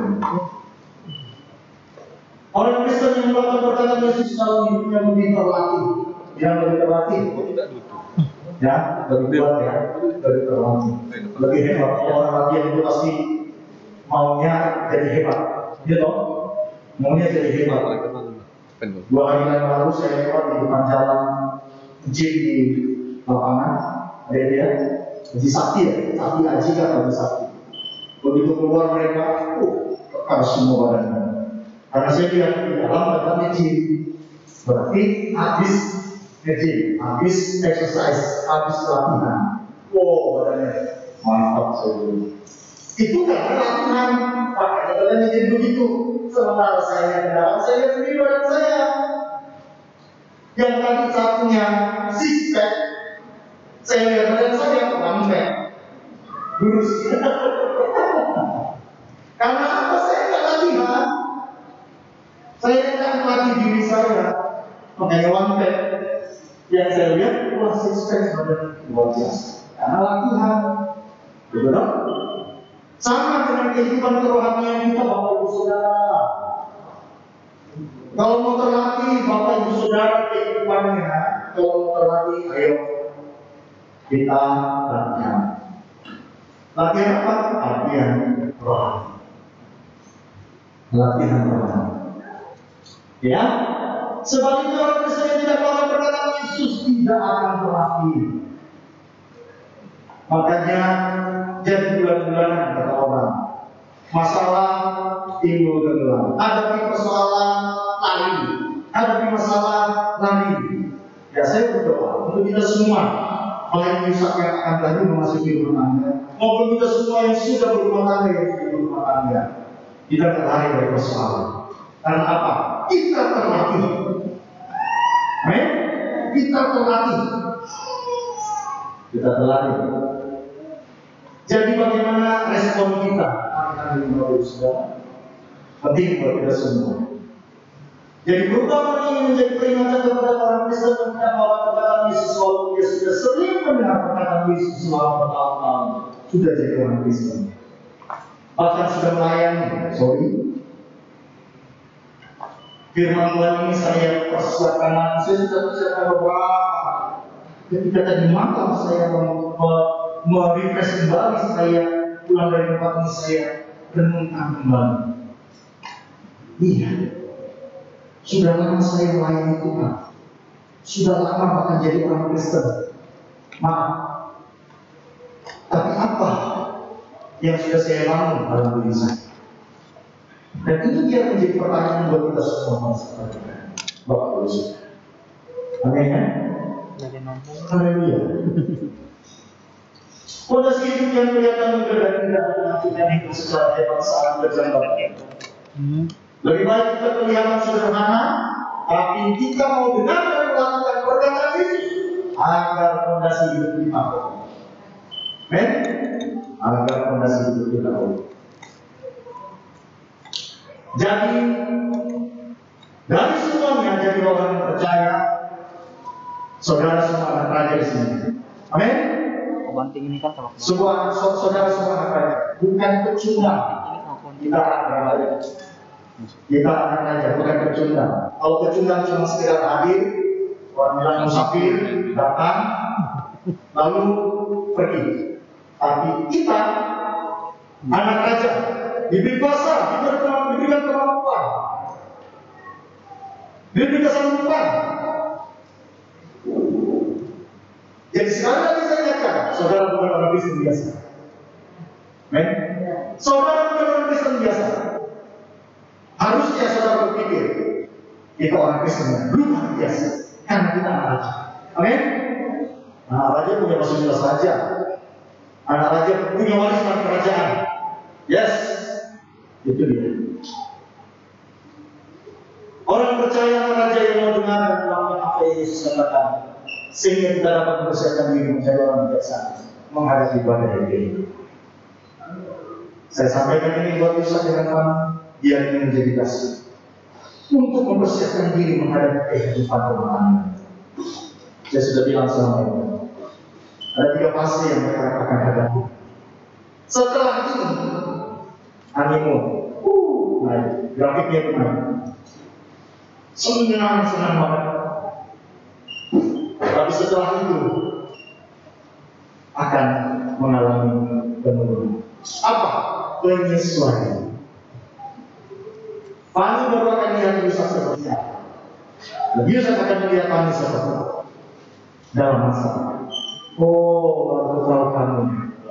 Orang Kristen yang melakukan perkataan Yesus selalu hidupnya lebih terlatih, yang lebih terlatih, ya, lebih kuat ya, lebih terlatih, lebih hebat. Orang latihan itu pasti maunya jadi hebat, gitu, maunya jadi hebat. Dua hari yang lalu saya lewat di depan jalan gym di lapangan, ada dia, Haji Sakti ya, Sakti Haji kan Haji Sakti. Begitu keluar mereka, uh, kekar semua badannya. Karena saya bilang di dalam badan gym, berarti habis gym, habis exercise, habis latihan. Wow, badannya mantap sekali. Itu karena latihan, pakai badannya jadi begitu. Sementara saya kendaraan saya sendiri badan saya, yang tadi satunya six pack, saya lihat badan saya one pack, lurus. Karena apa? Saya nggak latihan. Saya tidak melatih diri saya, makanya one pack. Yang saya lihat, wah six pack badan luar biasa. Karena latihan, betul dong? Sama dengan kehidupan kerohanian kita, Bapak Ibu Saudara. Kalau mau terlatih, Bapak Ibu Saudara kehidupannya, kalau mau terlatih, ayo kita latihan. Latihan apa? Latihan rohani. Latihan rohani. Ya, sebaliknya orang Kristen yang tidak paham perkataan Yesus tidak akan terlatih. Makanya jadi bulan-bulanan kata orang, masalah timbul tenggelam, hadapi persoalan lari, hadapi masalah lari. Ya, saya berdoa untuk kita semua, baik Yusak yang akan lagi memasuki rumah tangga, maupun kita semua yang sudah berumah tangga yang sudah berumah tangga, kita terlari dari persoalan. Karena apa? Kita terlatih. Amin. Kita terlatih. Kita terlatih. Jadi bagaimana respon kita? Penting buat kita semua. Jadi perubahan ini menjadi peringatan kepada orang Kristen yang tidak mau perkataan Yesus walaupun dia sudah sering mendengar perkataan Yesus selama bertahun-tahun, sudah jadi orang Kristen. Bahkan sudah melayani. Sorry. Firman Tuhan ini saya persiapkan, saya sudah persiapkan beberapa. Ketika tadi malam saya merefresh kembali, saya pulang dari tempat ini saya renungkan kembali. Iya, sudah lama saya melayani Tuhan, sudah lama bahkan jadi orang Kristen. Maaf, tapi apa yang sudah saya bangun dalam diri saya? Dan itu dia menjadi pertanyaan buat kita semua masalah Bapak Ibu. Amin ya. Haleluya. Fondasi hidup yang kelihatan mudah dan tidak mengakibatkan hidup secara hebat saat berjalan. Lebih baik kita kelihatan sederhana, tapi kita mau benar dan melakukan perkataan Yesus agar fondasi hidup kita kokoh. Amin. Agar fondasi hidup kita kokoh. Jadi dari semuanya jadi orang yang percaya, saudara semua anak raja di sini. Amin. Banting ini kan sama. Semua saudara semua anak raja, bukan pecundang. Kita anak raja. Kita anak raja, bukan pecundang. Kalau pecundang cuma sekedar hadir, orang bilang musafir, datang, lalu pergi. Tapi kita anak raja, diberi kuasa, diberikan kemampuan, diberi kesanggupan. Jadi sekali lagi saya ingatkan, saudara bukan orang Kristen biasa. Men, saudara bukan orang Kristen biasa. Harusnya saudara berpikir, kita orang Kristen yang luar biasa, karena kita anak raja. Amin. Anak raja punya fasilitas raja. Anak raja punya warisan kerajaan. Yes, itu dia. Orang percaya anak raja yang mau dengar dan melakukan apa yang Yesus katakan, sehingga kita dapat mempersiapkan diri menjadi orang bijaksana menghadapi badai hidup. Saya sampaikan ini buat Yusak dengan Vani, biar ini menjadi kasih untuk mempersiapkan diri menghadapi kehidupan rumah tangga. Saya sudah bilang selama ini, ada tiga fase yang mereka akan hadapi. Setelah ini, animo, uh, naik, grafiknya itu naik, senang senang banget. Tapi setelah itu akan mengalami penurunan. Apa penyesuaian? Vani baru akan lihat Yusak seperti apa. Yusak akan melihat Vani seperti apa dalam masa. Oh, baru tahu kamu.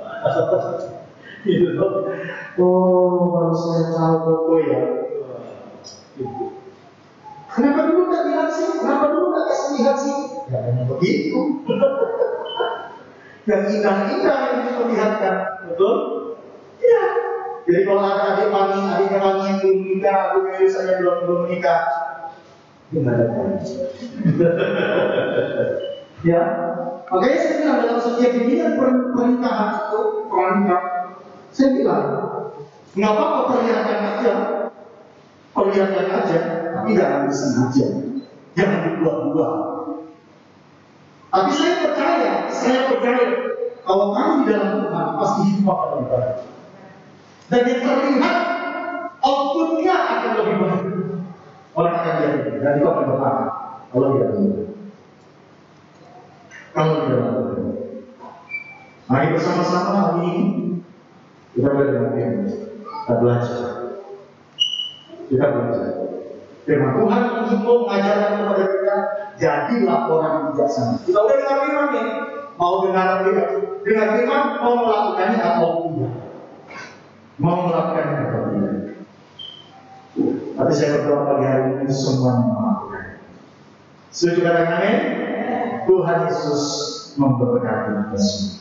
Oh, baru saya tahu kok ya. Kenapa dulu tak lihat sih? Kenapa dulu tak kasih lihat sih? Ya, hanya begitu. Yang indah-indah yang diperlihatkan, betul? Iya. Jadi kalau ada adik Vani, adiknya Vani yang belum menikah, adiknya saya belum belum menikah, gimana kan? Ya, makanya saya bilang dalam setiap bimbingan pernikahan itu pernikahan, saya bilang nggak apa-apa perlihatkan aja, perlihatkan aja, tapi jangan disengaja, jangan dibuat-buat. Tapi saya percaya, saya percaya kalau kamu di dalam Tuhan pasti hidup akan lebih baik. Dan yang terlihat outputnya akan lebih baik. Orang akan jadi, dan itu akan bertahan kalau tidak Tuhan. Kalau tidak Tuhan. Mari bersama-sama hari ini kita belajar, kita belajar, kita belajar. Firman Tuhan menghimbau mengajarkan kepada kita, jadilah orang bijaksana. Kita udah dengar firman nih, mau dengar firman, dengar firman, mau melakukannya atau tidak. mau melakukan yang berbeda. Tapi saya berdoa pagi hari ini semuanya melakukan. Setuju katakan amin? Tuhan Yesus memberkati kita semua.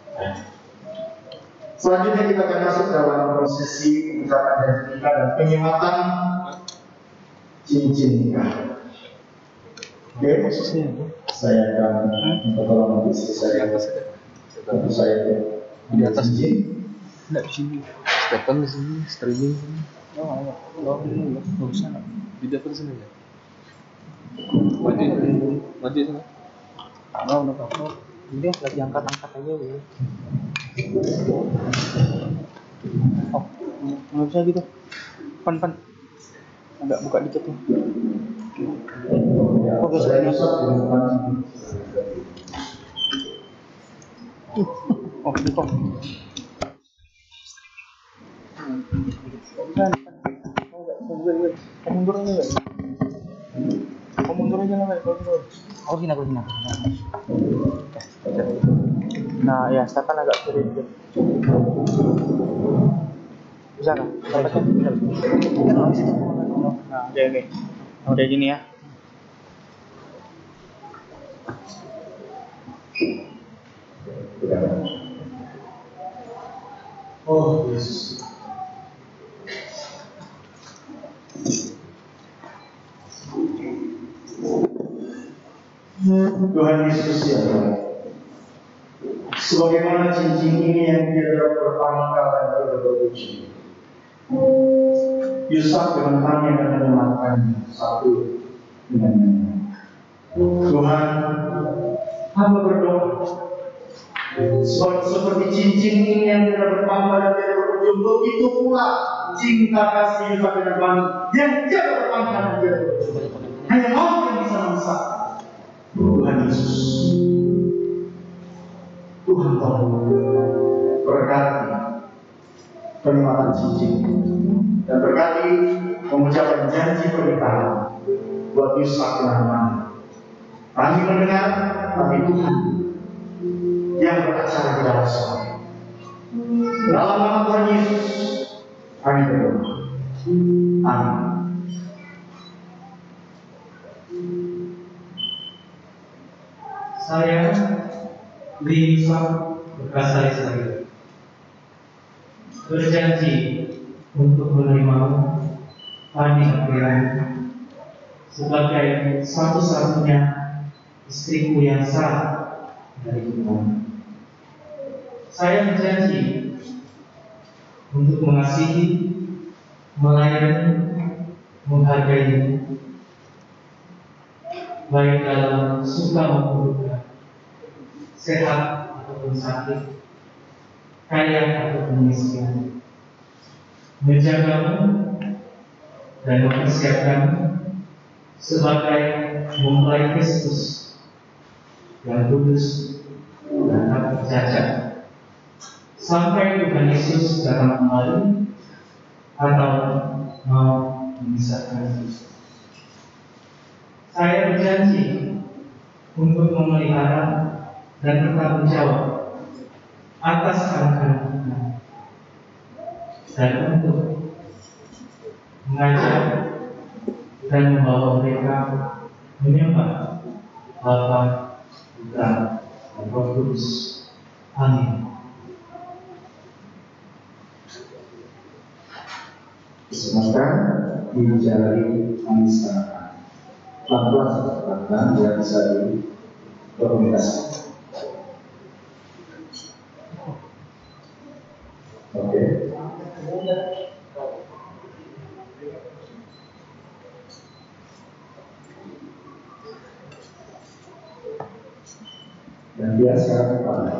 Selanjutnya kita akan masuk dalam prosesi ucapan janji nikah dan penyematan cincin nikah. Oke, prosesnya saya akan minta tolong istri saya bantu saya di atas cincin. Tidak di sini. Stephen di sini, streaming sini. Oh, enggak. Oh, enggak. Enggak usah. Di depan sini ya. Maju, maju sana. Oh, udah apa? Ini lagi angkat-angkat aja ya. Oh, nggak bisa gitu. Pan, pan. Agak buka dikit ya. Oh, besok ini. Oh, di kok. Kan, oh enggak, gue gue. Kamu mundur aja enggak? Kamu mundur aja enggak? Kamu mundur. Oh, sini aku sini. Nah, ya, Stefan agak kiri dikit. Bisa kan? Bisa kan? Bisa. Kan orang situ. Nah, oke oke. Udah gini ya. Oh, Yesus. Tuhan Yesus ya, sebagaimana cincin ini yang tidak berpangkal dan tidak berujung. Yusak dengan Panaya akan menyelamatkan satu dengan yang lain. Tuhan, hamba berdoa seperti cincin ini yang tidak berpangkal dan tidak berujung, begitu pula cinta kasih Yusak dengan Panaya yang tidak berpangkal dan tidak berujung. Hanya maut yang bisa memisahkan. Tuhan Yesus, Tuhan tolong berkati penyematan cincin dan berkati mengucapkan janji pernikahan buat Yusak dan Panaya. Kami mendengar, tapi Tuhan yang beracara di dalam semua. Dalam nama Tuhan Yesus, kami berdoa. Amin. Saya, Yusak Vani, berjanji untuk menerima Wye Decoration sebagai satu-satunya istriku yang sah dari Tuhan. Saya berjanji untuk mengasihi, melayani, menghargai, baik dalam suka maupun duka, sehat ataupun sakit, kaya ataupun miskin, menjagamu dan mempersiapkanmu sebagai mempelai Kristus yang kudus dan tak bercacat sampai Tuhan Yesus datang kembali atau mau memisahkan kita. Saya berjanji untuk memelihara dan bertanggung jawab atas anak-anak kita dan untuk mengajar dan membawa mereka menyembah Bapa, Putra, dan Roh Kudus. Amin. Silakan dijalani anisan. Pelan-pelan sebentar, biar bisa dikomunikasikan. Oke. Dan dia sekarang kepala.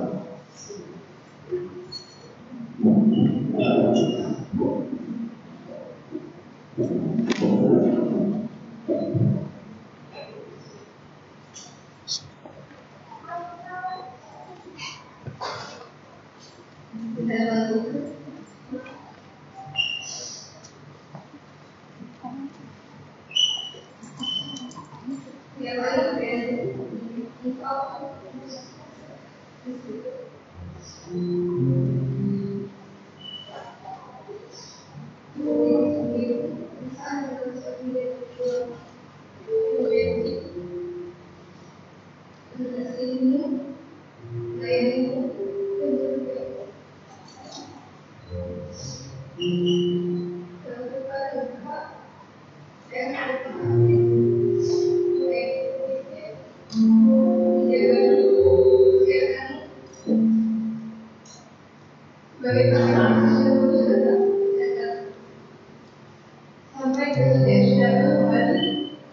sampai kemudian sudah kembali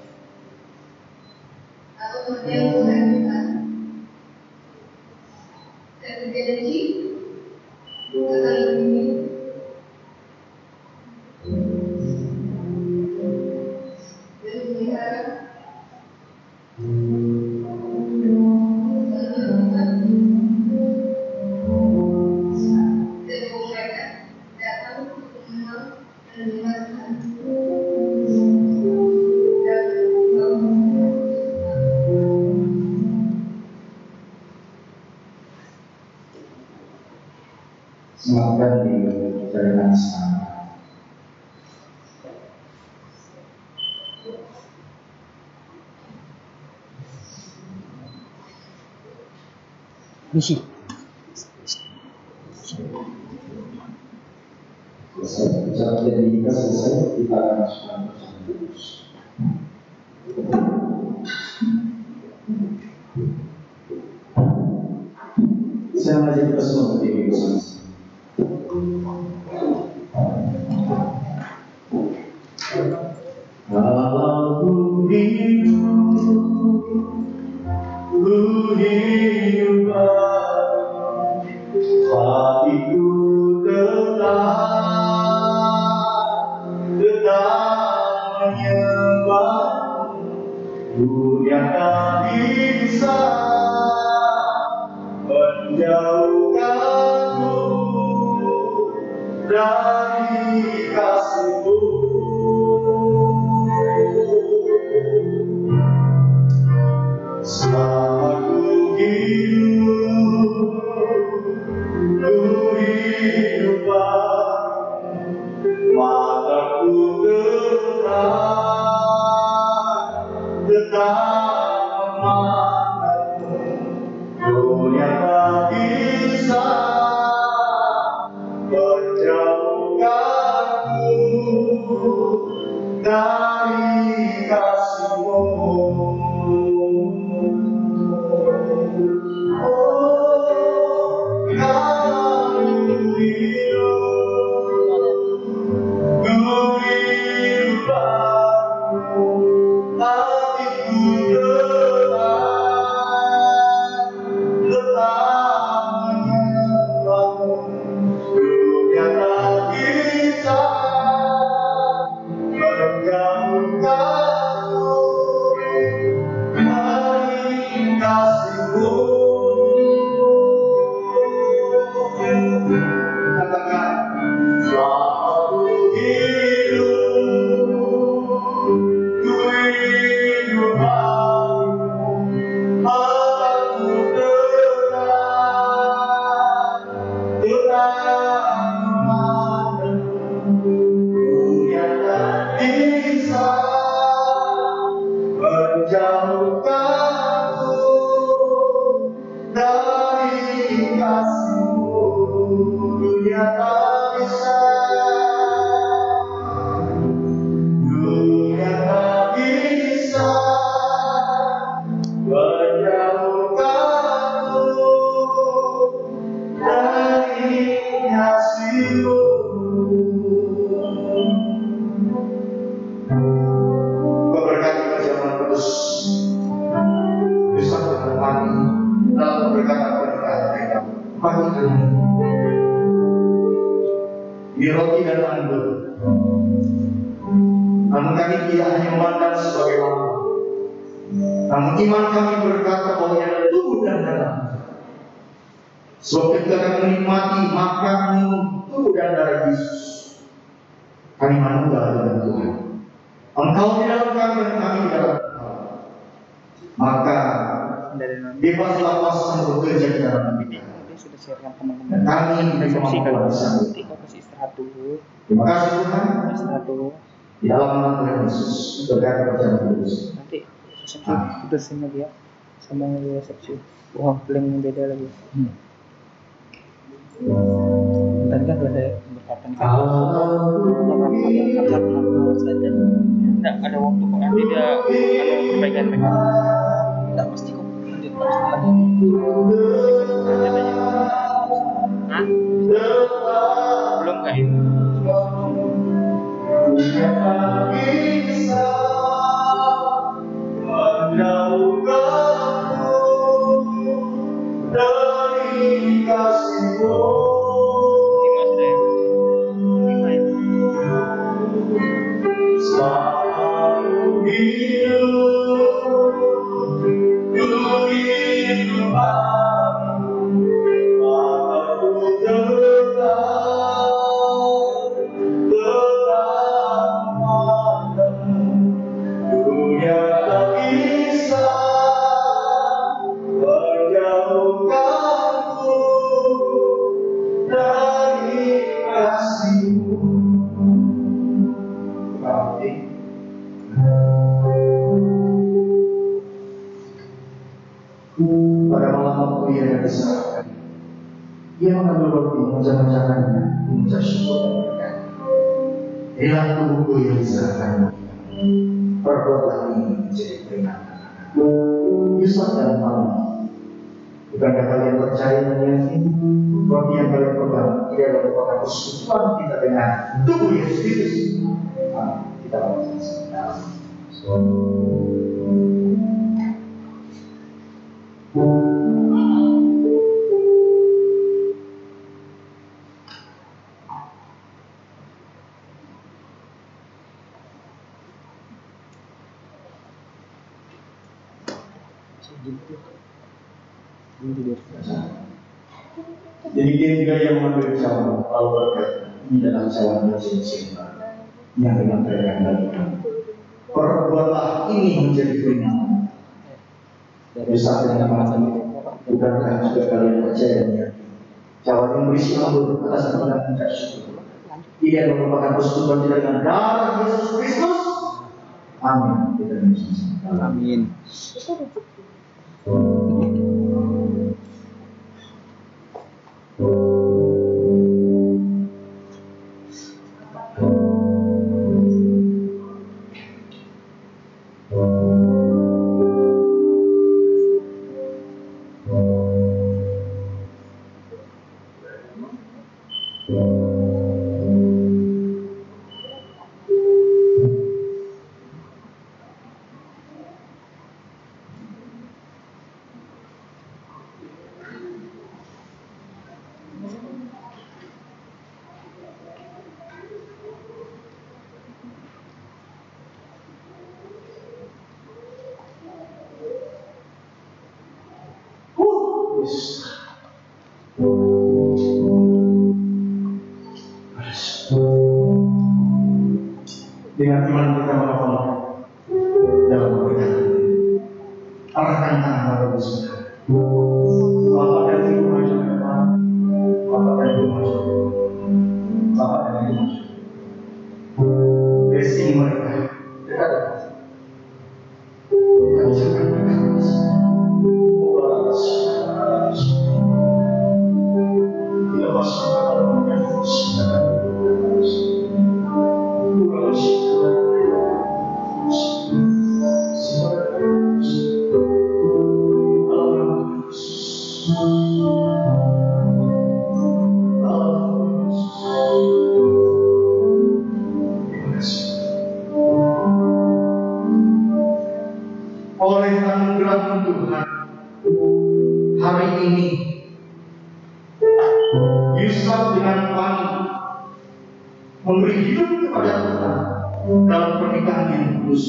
atau kemudian sudah kita dan berjanji akan lebih dan memelihara Selamatkan di perjalanan sana. Misi. Selesai bicara dari nikah selesai, kita akan masukkan bersama terus. Saya mengajak kita semua berdiri bersama. Kalau ku hidup, ku hidup hatiku tetap, tetap menyembah. Dunia tak bisa menjauhkanku dari kasih-Mu. Selama ku hidup, ku hidup, mataku tetap, tetap memandang. Dunia tak bisa menjauhkanku dari kasih-Mu. Oh, kami hidup, ku hidup, hatiku tetap, tetap menyembah-Mu. Dunia tak bisa menjauhkanku dari kasih-Mu. Katakan, selama ku hidup, ku hidup hatimu, mataku tetap, tetap memandang. Dunia tak bisa menjauhkanku dari kasih-Mu. Dunia tak bisa, dunia tak bisa menjauhkanku dari kasih-Mu. Kau berkati perjamuan kudus Yusak Vani dalam berkata berkata mereka pagi hari di roti dan anggur. Namun kami tidak hanya memandang sebagai lambang, namun iman kami berkata bahwa ia adalah tubuh dan darah. Sebab ketika kami menikmati makan minum tubuh dan darah Yesus, kami manunggal dengan Tuhan. Engkau di dalam kami dan kami di dalam Engkau. Maka bebaslah kuasa bekerja di dalam kami. Sudah siapkan teman-teman. Dan kami diberi kemampuan bersama. Nanti kau kasih istirahat dulu. Terima kasih Tuhan. Istirahat dulu. Di dalam nama Tuhan Yesus berkati perjamuan kudus. Nanti resepsi putusin lagi ya. Sama resepsi. Wah, paling beda lagi. Hmm. Tadi kan ada berkatan kan. Saja. Tidak ada waktu kok nanti dia ada perbaikan mereka. Tidak pasti kok lanjut terus lagi. Lanjut aja. Hah? Belum kayak ini. bisa menjauhkanku dari kasih-Mu. Selalu hidup, ku hidup aku tetap, tetap padamu. Dunia tak bisa menjauhkanku dari kasih-Mu. Berarti pada malam waktu ia yang besar, ia mengambil roti, mengucap-ucapkannya, mengucap syukur dan berkat. Inilah tubuhku yang diserahkan, perbuatlah ini menjadi peringatan. Yusak dan Vani, bukankah kalian percaya dan meyakini roti yang kalian pegang tidak merupakan persekutuan kita dengan tubuh Yesus Kristus? Mari kita baca sebentar. Jadi dia juga yang mengambil cawan, lalu berkata, ini adalah cawan bercincin yang dengan mereka bagikan. Perbuatlah ini menjadi peringatan. Yusak dengan Vani, bukankah juga kalian percaya dan yakin cawan yang berisi anggur atas nama mengucap syukur tidak merupakan persekutuan kita dengan darah Yesus Kristus? Amin. Kita amin. Dengan iman kita melakukan dalam perjalanan arahkan tangan baru saudara. Bapak dan Ibu maju ke depan, Bapak dan Ibu maju, Bapak dan Ibu maju. Dari sini mereka dekat dekat. Kita ucapkan dekat. Tidak masuk dalam yang sudah oleh anugerah Tuhan hari ini Yusak dengan Vani memberi hidup kepada Tuhan dalam pernikahan yang kudus.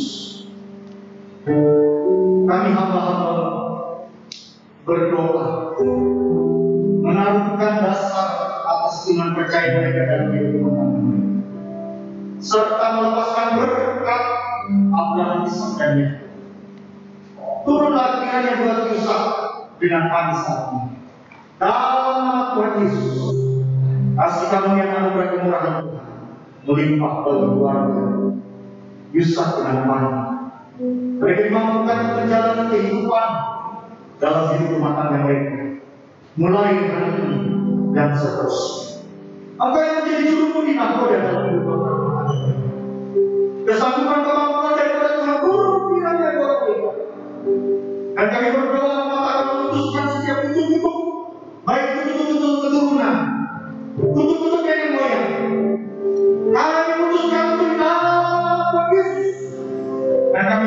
Kami hamba-hamba berdoa menaruhkan dasar atas iman percaya mereka dalam hidup rumah tangga mereka, serta melepaskan berkat Abraham, Ishak dan Yakub. Turunlah kiranya buat Yusak dengan Vani saat ini. Dalam nama Tuhan Yesus, kasih kamu yang anugerah kemurahan Tuhan melimpah bagi keluarga Yusak dengan Vani. Mereka dimampukan menjalani kehidupan dalam hidup rumah tangga mereka, mulai hari ini dan seterusnya. Apa yang menjadi juru mudi nakoda dalam hidup rumah tangga mereka? Kesanggupan kemampuan daripada Tuhan turun kiranya buat mereka. Dan kami berdoa maka memutuskan setiap kutub-kutub, baik kutub-kutub keturunan, kutub-kutub nenek moyang. Kami memutuskan untuk dalam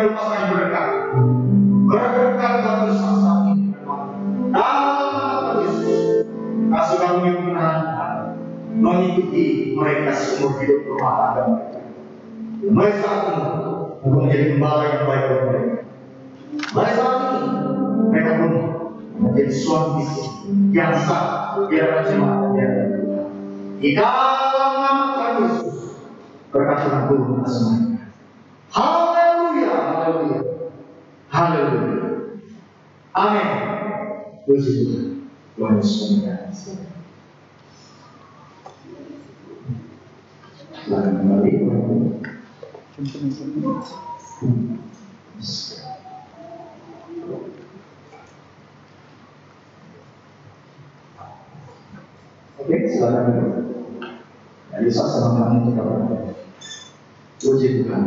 melepaskan berkat. Berkat bagi saat ini. Dalam Yesus, kasih karunia Tuhan mengikuti mereka seumur hidup rumah tangga mereka. Mulai saat ini, untuk menjadi gembala yang baik buat mereka. Mulai saat ini, mereka pun menjadi suami istri yang sah di hadapan jemaat yang di dalam nama Tuhan Yesus, berkat Tuhan turun atas mereka. Haleluya, haleluya, haleluya. Amin. Puji Tuhan. Tuhan Yesus memberkati. Selamat kembali. Oke, silakan. Jadi sama kamu juga berdoa. Puji Tuhan.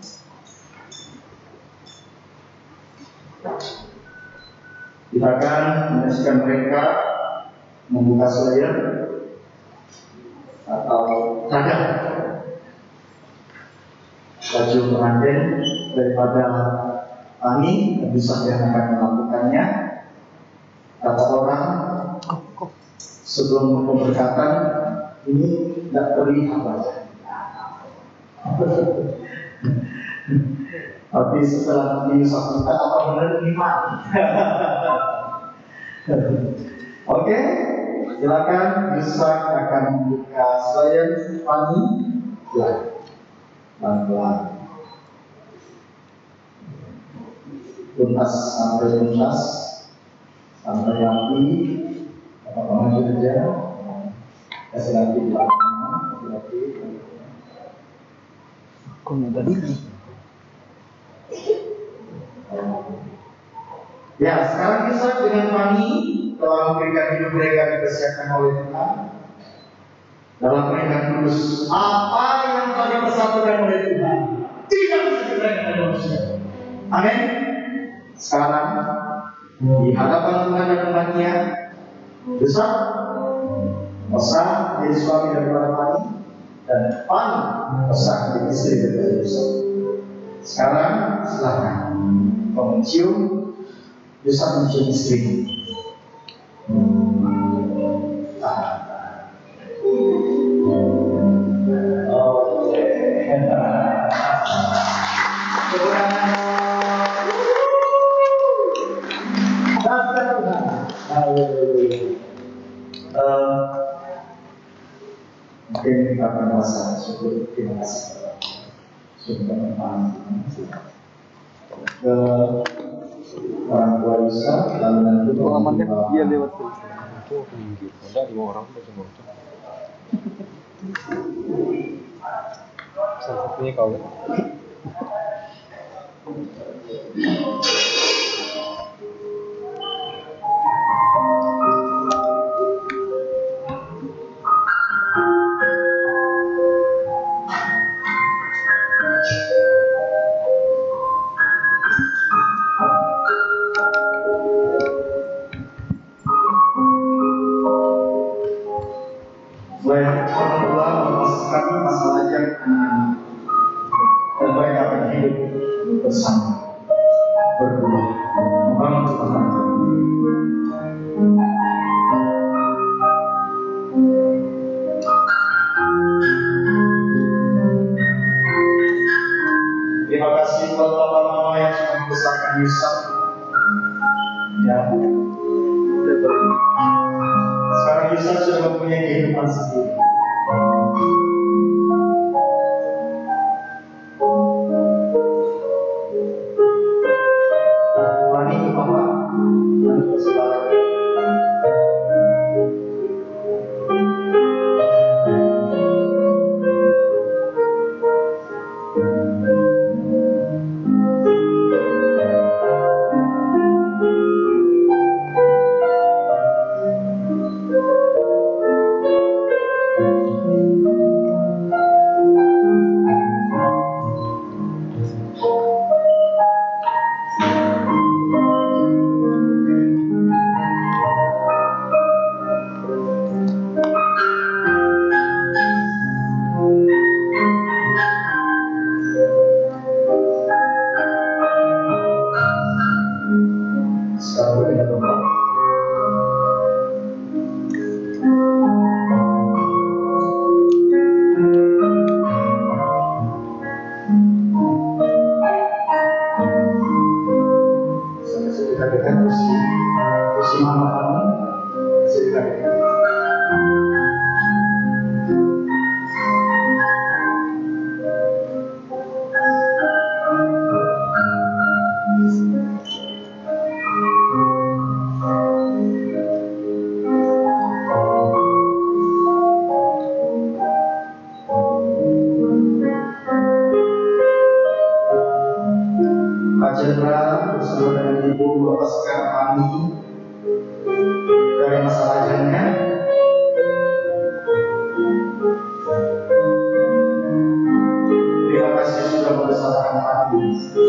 Kita akan menyaksikan mereka membuka slayer atau cadar baju pengantin daripada Ani, bisa yang akan melakukannya. Kata orang sebelum pemberkatan ini tidak terlihat wajah. Tapi setelah diusahakan apa benar iman. Oke, silakan Yusak akan membuka slayer Vani. Pelan-pelan. Tuntas sampai tuntas, sampai rapi. Apa maju saja. Kasih lagi di belakang, kasih lagi. Kok nggak tadi? Ya, sekarang Yusak dengan Vani telah memberikan hidup mereka dipersiapkan oleh Tuhan dalam pernikahan kudus. Apa yang telah dipersatukan oleh Tuhan tidak bisa diperlukan oleh manusia. Amin. Sekarang di hadapan Tuhan dan umatnya, Yusak pesan jadi suami daripada Vani dan Vani pesan jadi istri daripada Yusak. Sekarang silakan kau mencium, Yusak mencium istri. Mungkin kita akan merasa syukur. Terima kasih. Sudah memahami ke orang tua Yusak dan nanti pengalamannya dia lewat tuh. Oh, tinggi. Ada lima orang tuh semua. Salah satunya kau. bersama berdua membangun Tuhan. Terima kasih buat Bapak Mama yang sudah membesarkan Yusak. Ya, sekarang Yusak sudah mempunyai kehidupan sendiri. saudara bersama dengan ibu bapak sekalian kami dari masalah ajannya. Terima kasih sudah membesarkan hati.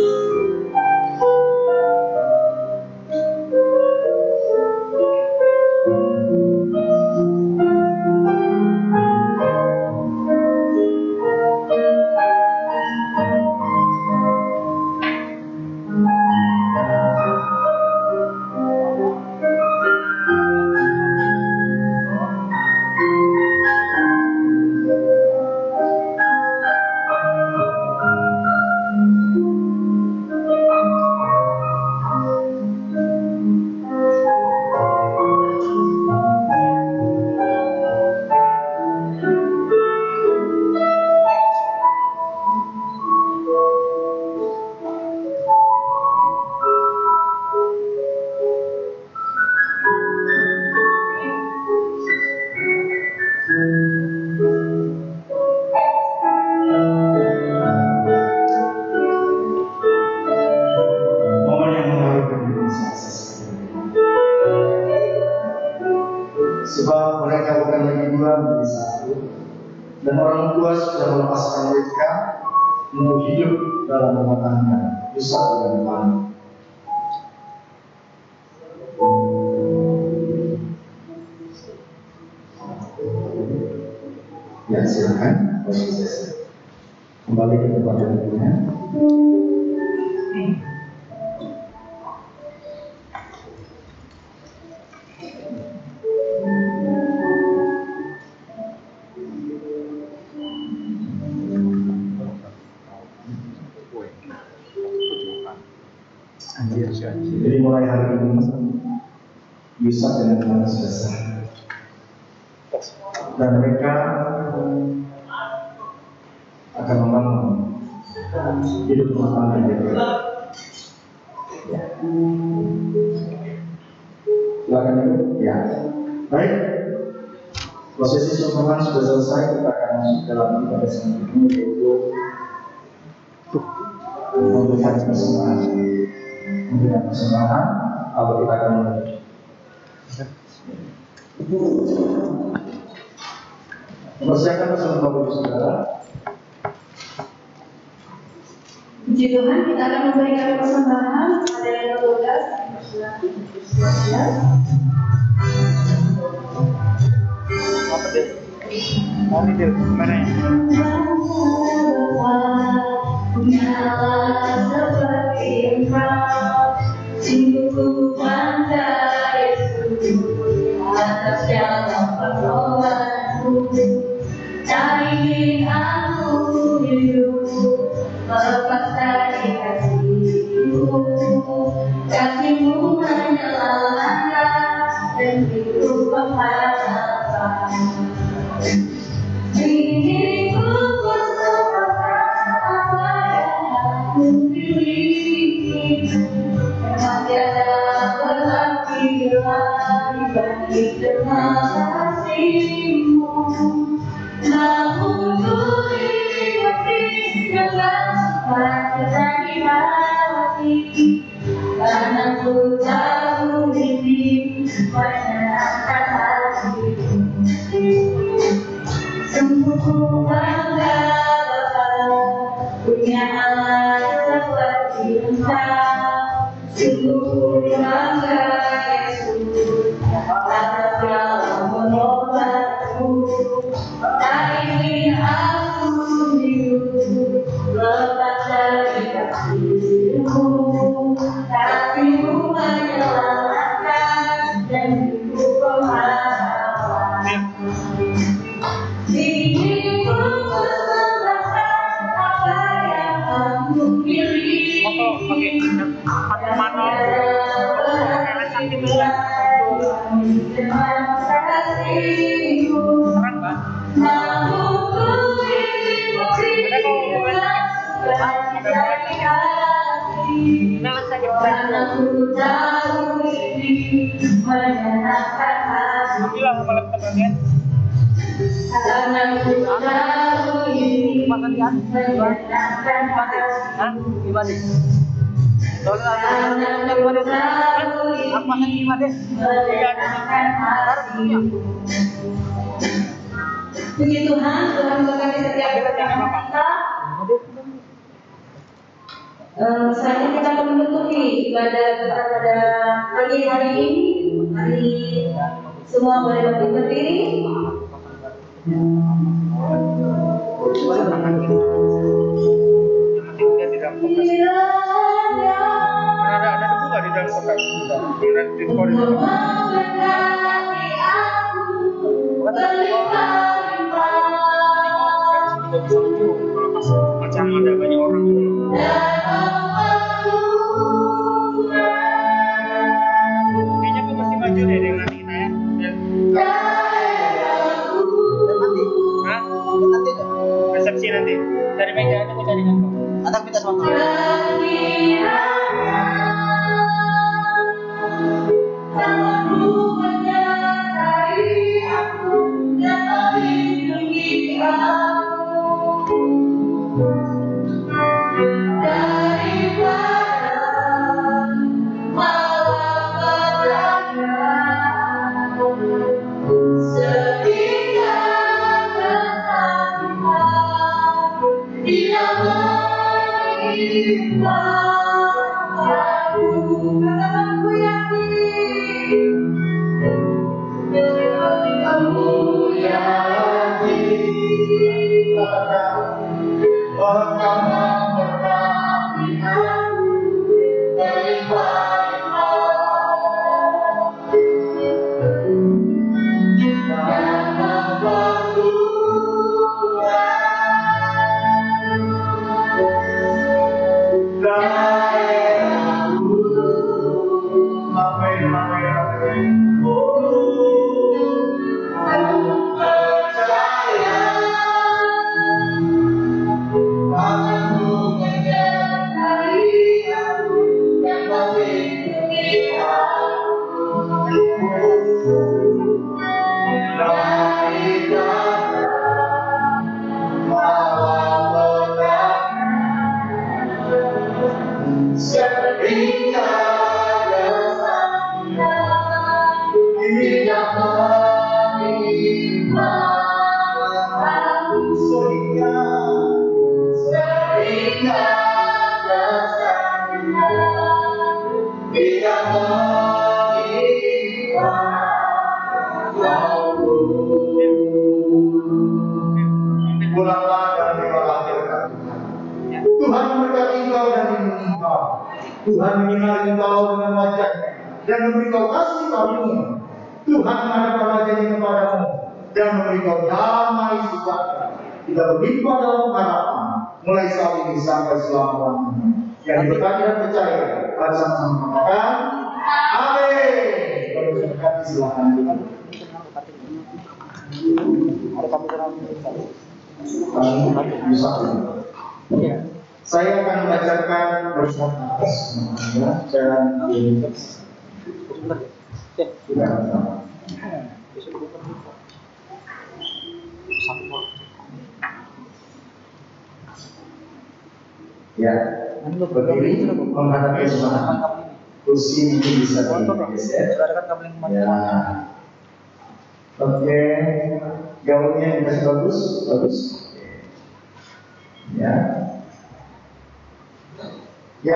Sebab mereka bukan lagi dua menjadi satu, dan orang tua sudah melepaskan mereka untuk hidup dalam rumah tangga. Yusak Vani. Ya, silakan. Kembali ke tempat duduknya. Jadi mulai hari ini Yusak dengan Vani sudah sah, dan mereka akan membangun hidup rumah tangga yang baik. Ya. Silakan ibu. Ya. Baik. Prosesi sumbangan sudah selesai. Kita akan masuk dalam ibadah selanjutnya, yaitu memberikan persembahan. Memberikan persembahan. Lalu kita akan mulai. Persiapkan bersama Bapak Saudara. Puji Tuhan, kita akan memberikan persembahan pada yang kedua belas. Apa deh? Mau nih dia kemana ya? Seperti engkau, sungguh bangga Yesus atas jalan pertolonganmu. Tak ingin aku hidup lepas dari kasih-Mu. Kasih-Mu menyelamatkan dan hidup pengharapan. Diriku persembahkan apa yang aku miliki. Memang tiada berarti dibanding dengan kasih-Mu. Namun ku dinikmati dengan sukacita di hati, karena ku tahu ini menyenangkan hatiku. Sungguh ku bangga Bapa punya Allah seperti Engkau. Sungguh ku bangga Yesus atas jalan menolongku. Tak ingin aku hidup lepas dari kasih-Mu. Kasih-Mu menyelamatkan dan hidup pengharapan. Diriku persembahkan apa yang aku miliki. Dengan kasih-Mu. Namun ku dinikmati dengan sukacita di hati, karena ku tahu ini menyenangkan hati. Karena ku tahu ini menyenangkan hati. Puji Tuhan, Tuhan memberkati setiap perjalanan kita. Uh, selanjutnya kita akan menutupi ibadah kita pada pagi hari ini. Mari semua boleh berdiri. Ada ada debu nggak di dalam kotak? Di Dekor itu. Macam ada banyak orang gitu. Kayaknya gue mesti maju deh dengan kita ya. Hah? Nanti resepsi nanti. Dari meja aja gue cari kan. Anak minta sama Tuhan memberkati engkau dan melindungi engkau. Tuhan menyinari engkau dengan wajah-Nya dan memberi kau kasih karunia. Tuhan menghadapkan wajah-Nya kepadamu dan memberi kau damai sejahtera. Kita berlimpah dalam harapan mulai saat ini sampai selama-lamanya. Yang diberkati dan percaya, mari sama-sama mengatakan amin. Kalau berkati silakan. Ada kamu kurang Yusak Vani. Saya akan membacakan bersama ya, dan ya, berdiri menghadapi semangat. Kursi ini bisa digeser. Ya. Oke, gaunnya dikasih bagus, bagus. Ya. Ya,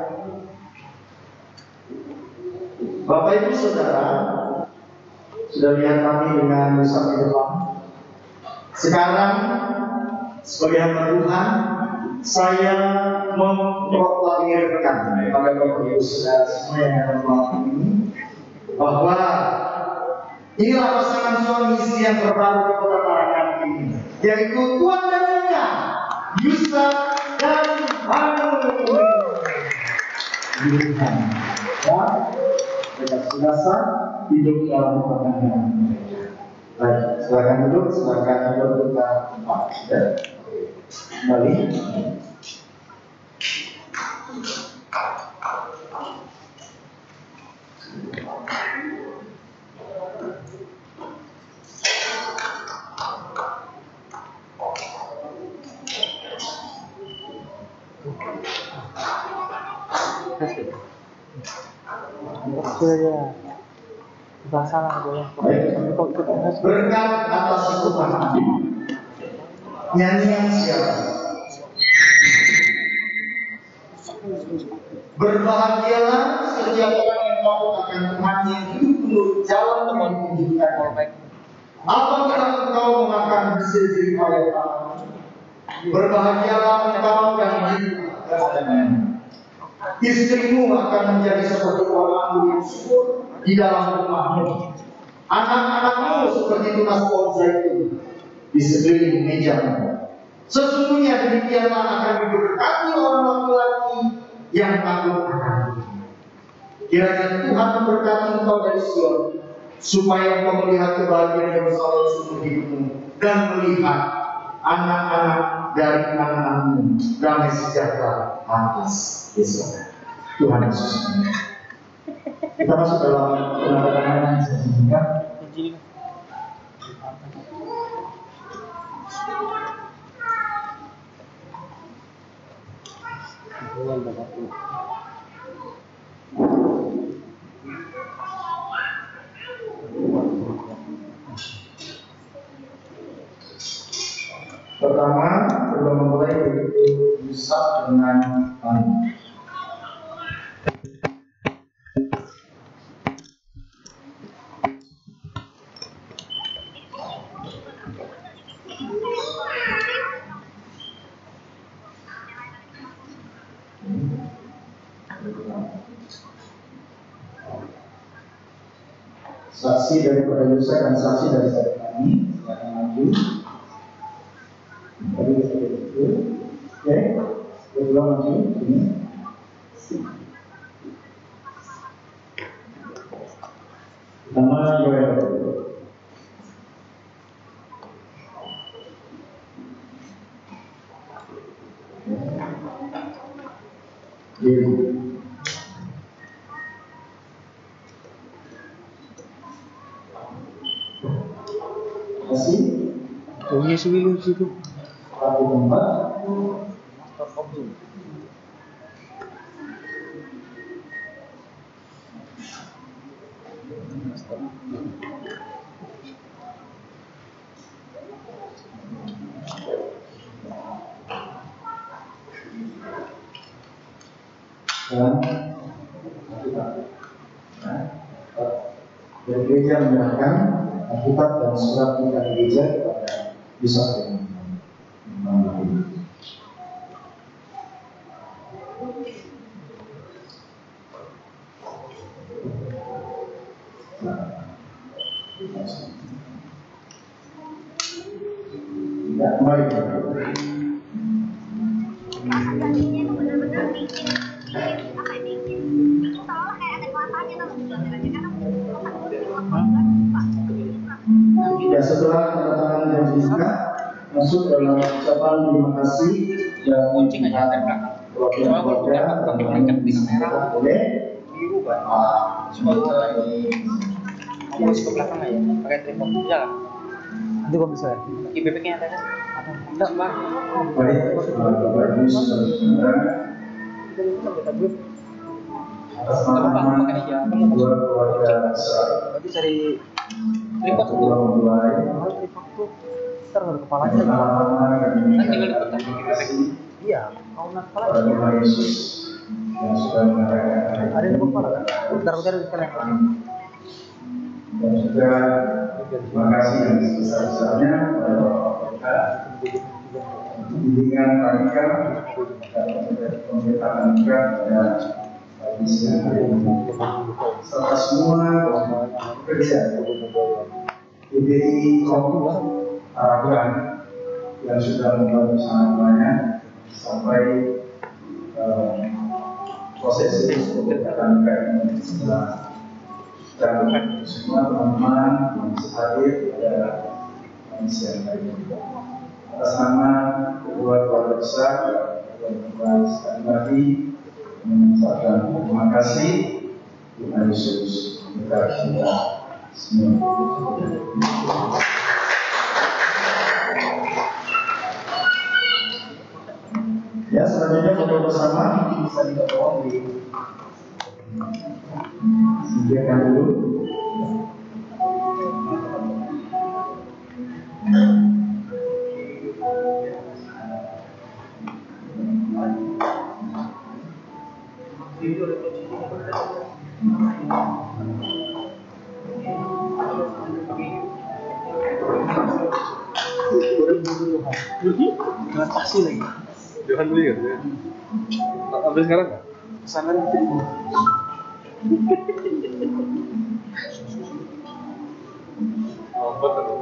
Bapak Ibu Saudara, sudah lihat kami dengan Yusak di depan. Sekarang sebagai hamba Tuhan, saya memproklamirkan kepada Bapak Ibu Saudara semua yang ada di ruangan ini bahwa inilah pasangan suami istri yang terbaru di kota Panaya ini, yaitu Tuan dan Nyonya Yusak dan Vani. Dirikan, ya, mereka sudah sah hidup dalam pernikahan mereka. Baik, silakan duduk, silakan duduk ke tempat. Ya. Kembali. Sudah dia bahasa lah boleh. Berkat atas Tuhan. Nyanyian siapa? Berbahagialah setiap orang yang tahu akan Tuhan yang hidup menurut jalan Tuhan menunjukkan. Apabila engkau memakan hasil jerih payah tangan, berbahagialah engkau dan istrimu akan menjadi seperti orang yang subur di dalam rumahmu. Anak-anakmu seperti tunas pohon zaitun di sekeliling mejamu. Sesungguhnya demikianlah akan diberkati orang laki-laki yang takut akan Tuhan. Kiranya Tuhan memberkati engkau dari Sion, supaya engkau melihat kebahagiaan Yerusalem seumur hidupmu dan melihat anak-anak dari anak-anakmu damai sejahtera atas Israel. Tuhan Yesus. Kita masuk dalam penandatanganan singkat. Pertama, sebelum memulai yaitu Yusak dengan Vani. Saksi daripada Yusak dan saksi dari Vani, silakan maju. Tadi bisa begitu, oke? Berdua maju ini. Nama Wye. Gedung. Kasih. Tunggu sebelum situ. Satu tempat. Dan dari gereja menyerahkan Alkitab dan surat nikah gereja kepada Yusak Vani. Tidak kembali. Ya, setelah kedatangan janji nikah, masuk dalam ucapan terima kasih yang Kuncing aja dari belakang. Soalnya kalau dapat pakai blanket di kamera boleh biru pak. Sebagai kamu masih ke belakang aja, pakai tripod jalan. Nanti kok bisa. I B P-nya ada kan? Ada. Enggak, baik, bagus, saudara. Atas nama dua keluarga besar. Berarti cari tripod itu. Tripod tuh ntar ada kepalanya. Kan tinggal diputar di I B P. Iya, kalau nggak kepala Tuhan Yesus yang sudah mengadakan ada yang kepala kan? Ntar aku cari sekalian. Dan juga terima kasih yang sebesar-besarnya kepada Bapak kita untuk bimbingan Nikah dan pemerintahan Nikah dan Indonesia serta semua pekerja D B I Araban yang sudah membantu sangat banyak sampai uh, proses ini pemerintahan Nikah ini setelah dan semua teman-teman yang bisa hadir pada siang hari ini. Atas nama kedua keluarga besar dan keluarga sekali lagi mengucapkan terima kasih. Tuhan Yesus memberkati kita semua. Ya, selanjutnya foto bersama. bisa dipotong di singkirkan dulu. Dengan pasti lagi. Johan dulu ya. Ambil sekarang nggak? Pesanan itu. Lompat atau?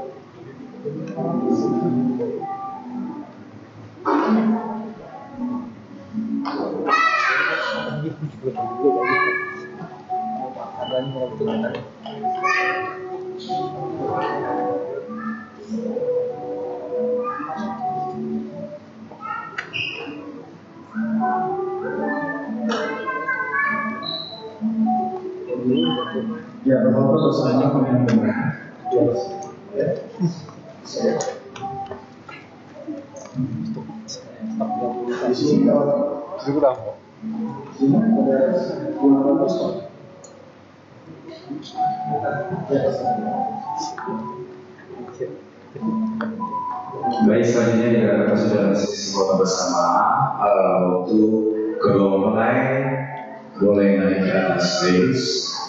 Ya, Bapak pesannya pemain benar. Ya. Saya. Di sini kalau Itu berapa? sini ada dua ratus ton. Baik, selanjutnya kita sudah sesi foto bersama. Uh, untuk kedua mulai boleh naik ke atas stage.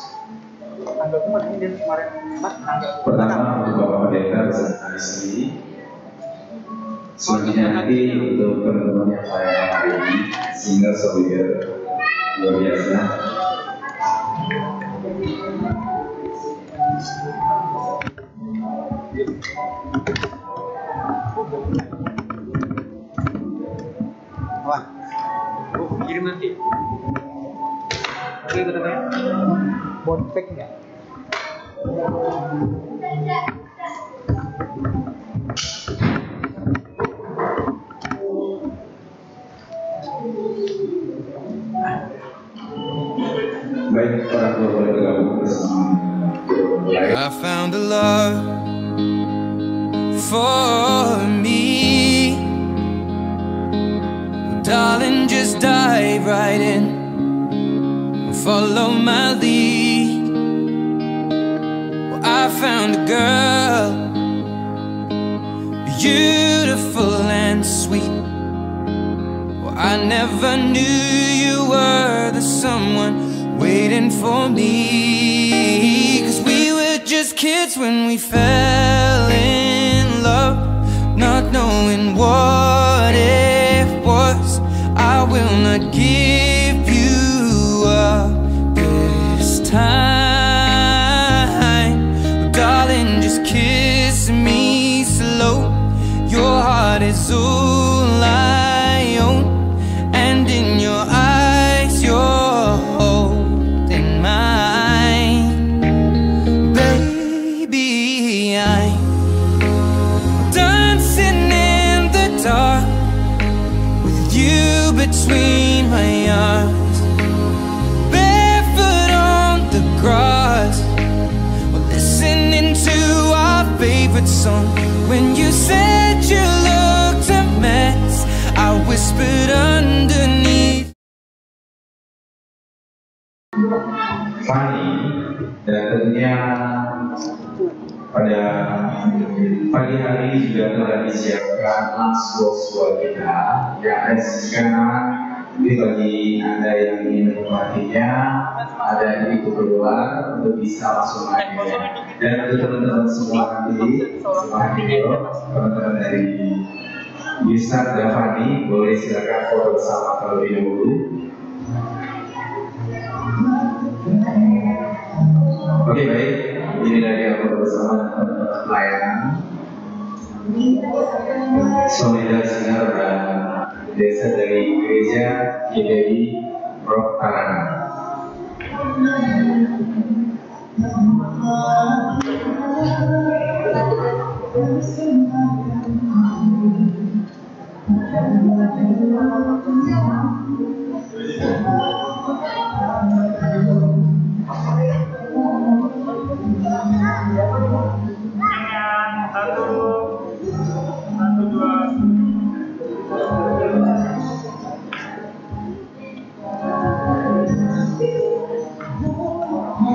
Pertama untuk Bapak Pendeta beserta istri. Selanjutnya nanti untuk teman-teman yang saya hari ini singer soldier luar biasa. Wah, oh, kirim nanti. Oke, betul ya? Bonpek nggak? Baik, para tua boleh bergabung bersama. I found a love for me. Darling, just dive right in, follow my lead. Well, I found a girl, beautiful and sweet. Well, I never knew you were the someone waiting for me. Cause we were just kids when we fell in love, not knowing what it was. I will not give you up this time. Oh, darling, just kiss me slow. Your heart is all I own, and in your eyes you're holding mine. Baby, I'm dancing in the dark with you between my arms, barefoot on the grass, we're listening to our favorite song. When you said you looked a mess, I whispered underneath. Vani, dan tentunya pada pagi hari juga telah disiapkan lunchbox buat kita yang ada di sisi kanan. Jadi bagi anda yang ingin menikmatinya, ada di pintu keluar untuk bisa langsung aja. Dan untuk teman-teman semua nanti, semua video, teman-teman dari Yusak Vani boleh silakan foto bersama terlebih dahulu. Oke, baik, ini dari aku bersama pelayanan Solidar Sinar dan desa dari gereja Gedung Rock Panaya.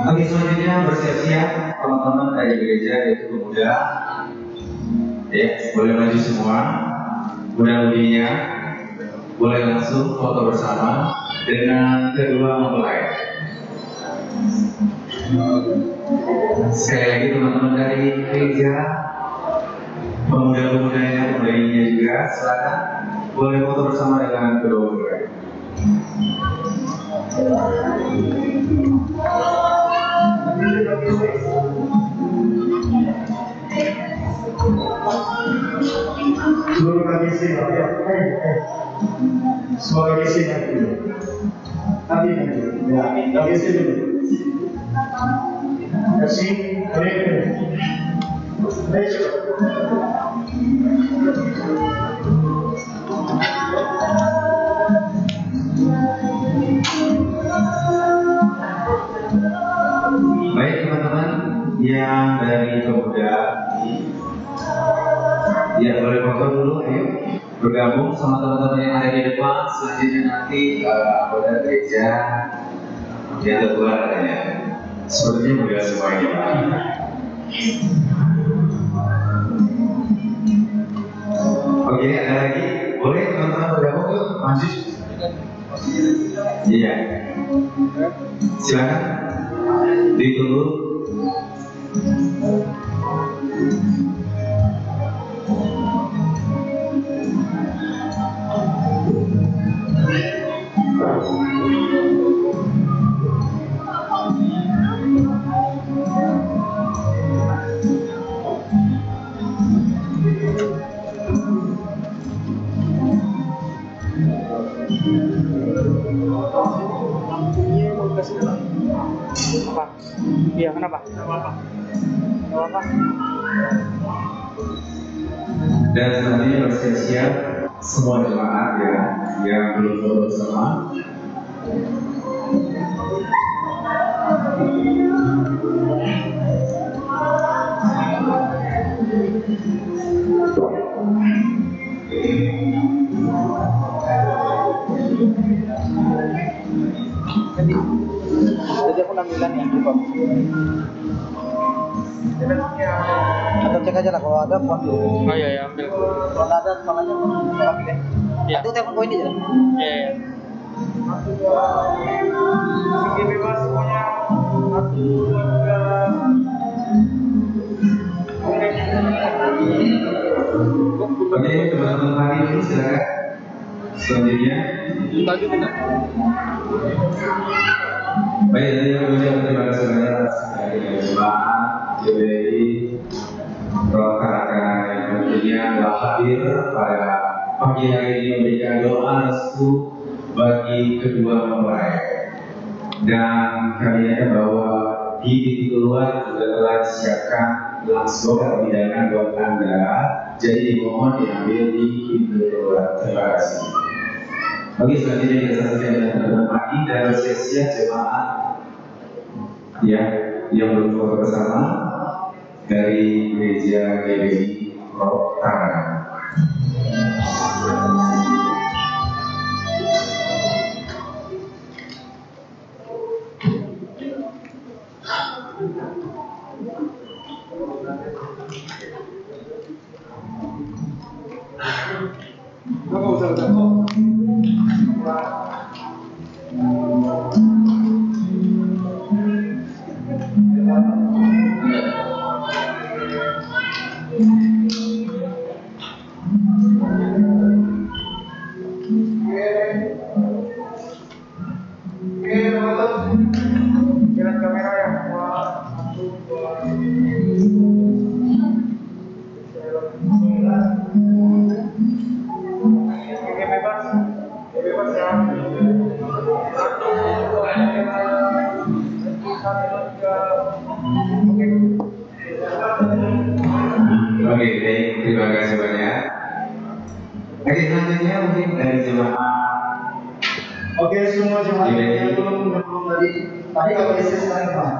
Oke, selanjutnya bersiap-siap teman-teman dari gereja yaitu pemuda. Ya, boleh maju semua. Mudah-mudinya boleh langsung foto bersama dengan kedua mempelai. Sekali lagi teman-teman dari gereja, pemuda-pemudanya, pemudainya juga, silakan boleh foto bersama dengan kedua mempelai. Seluruh kami sini, ya. Semua kami sini dulu. Nanti nanti, ya, kami sini dulu. Kasih, kami dulu. Ayo. Baik teman-teman yang dari pemuda, ya boleh foto dulu, ayo bergabung sama teman-teman yang ada di depan. Selanjutnya nanti uh, anggota gereja yang tertua katanya. Sepertinya mudah semuanya. Oke, ada lagi? Boleh teman-teman bergabung yuk, maju. Iya, silakan. Ditunggu. Apa? Iya, kenapa? Kenapa? Kenapa? Dan selanjutnya bersiap-siap semua jemaat ya yang belum foto bersama. Jadi aku ambilan ya, di bawah. Atau cek aja lah kalau ada phone dulu. Oh iya ya, ambil. Kalau nggak ada soalnya ambil ya. Iya. Itu telepon koin aja. Iya, iya. Sini bebas semuanya. Satu, dua, tiga. Oke, teman-teman pagi dulu silakan. Selanjutnya. Tadi benar. Baik, jadi mengucapkan terima kasih banyak atas dari jemaat J W I, rekan-rekan yang tentunya telah hadir pada pagi hari ini memberikan doa restu bagi kedua mempelai. Dan kami yakin bahwa di titik keluar juga telah disiapkan langsung hidangan buat Anda. Jadi dimohon diambil di pintu keluar. Terima kasih. Oke, selanjutnya kita saksikan dengan teman-teman pagi dan siap-siap jemaat ya yang belum foto bersama dari gereja Gedung Panaya. Kamu usah takut. Oke, baik, terima kasih banyak. Oke, selanjutnya mungkin dari jemaat. Oke, semua jemaat yang belum belum tadi tadi kalau bisa sekarang Pak.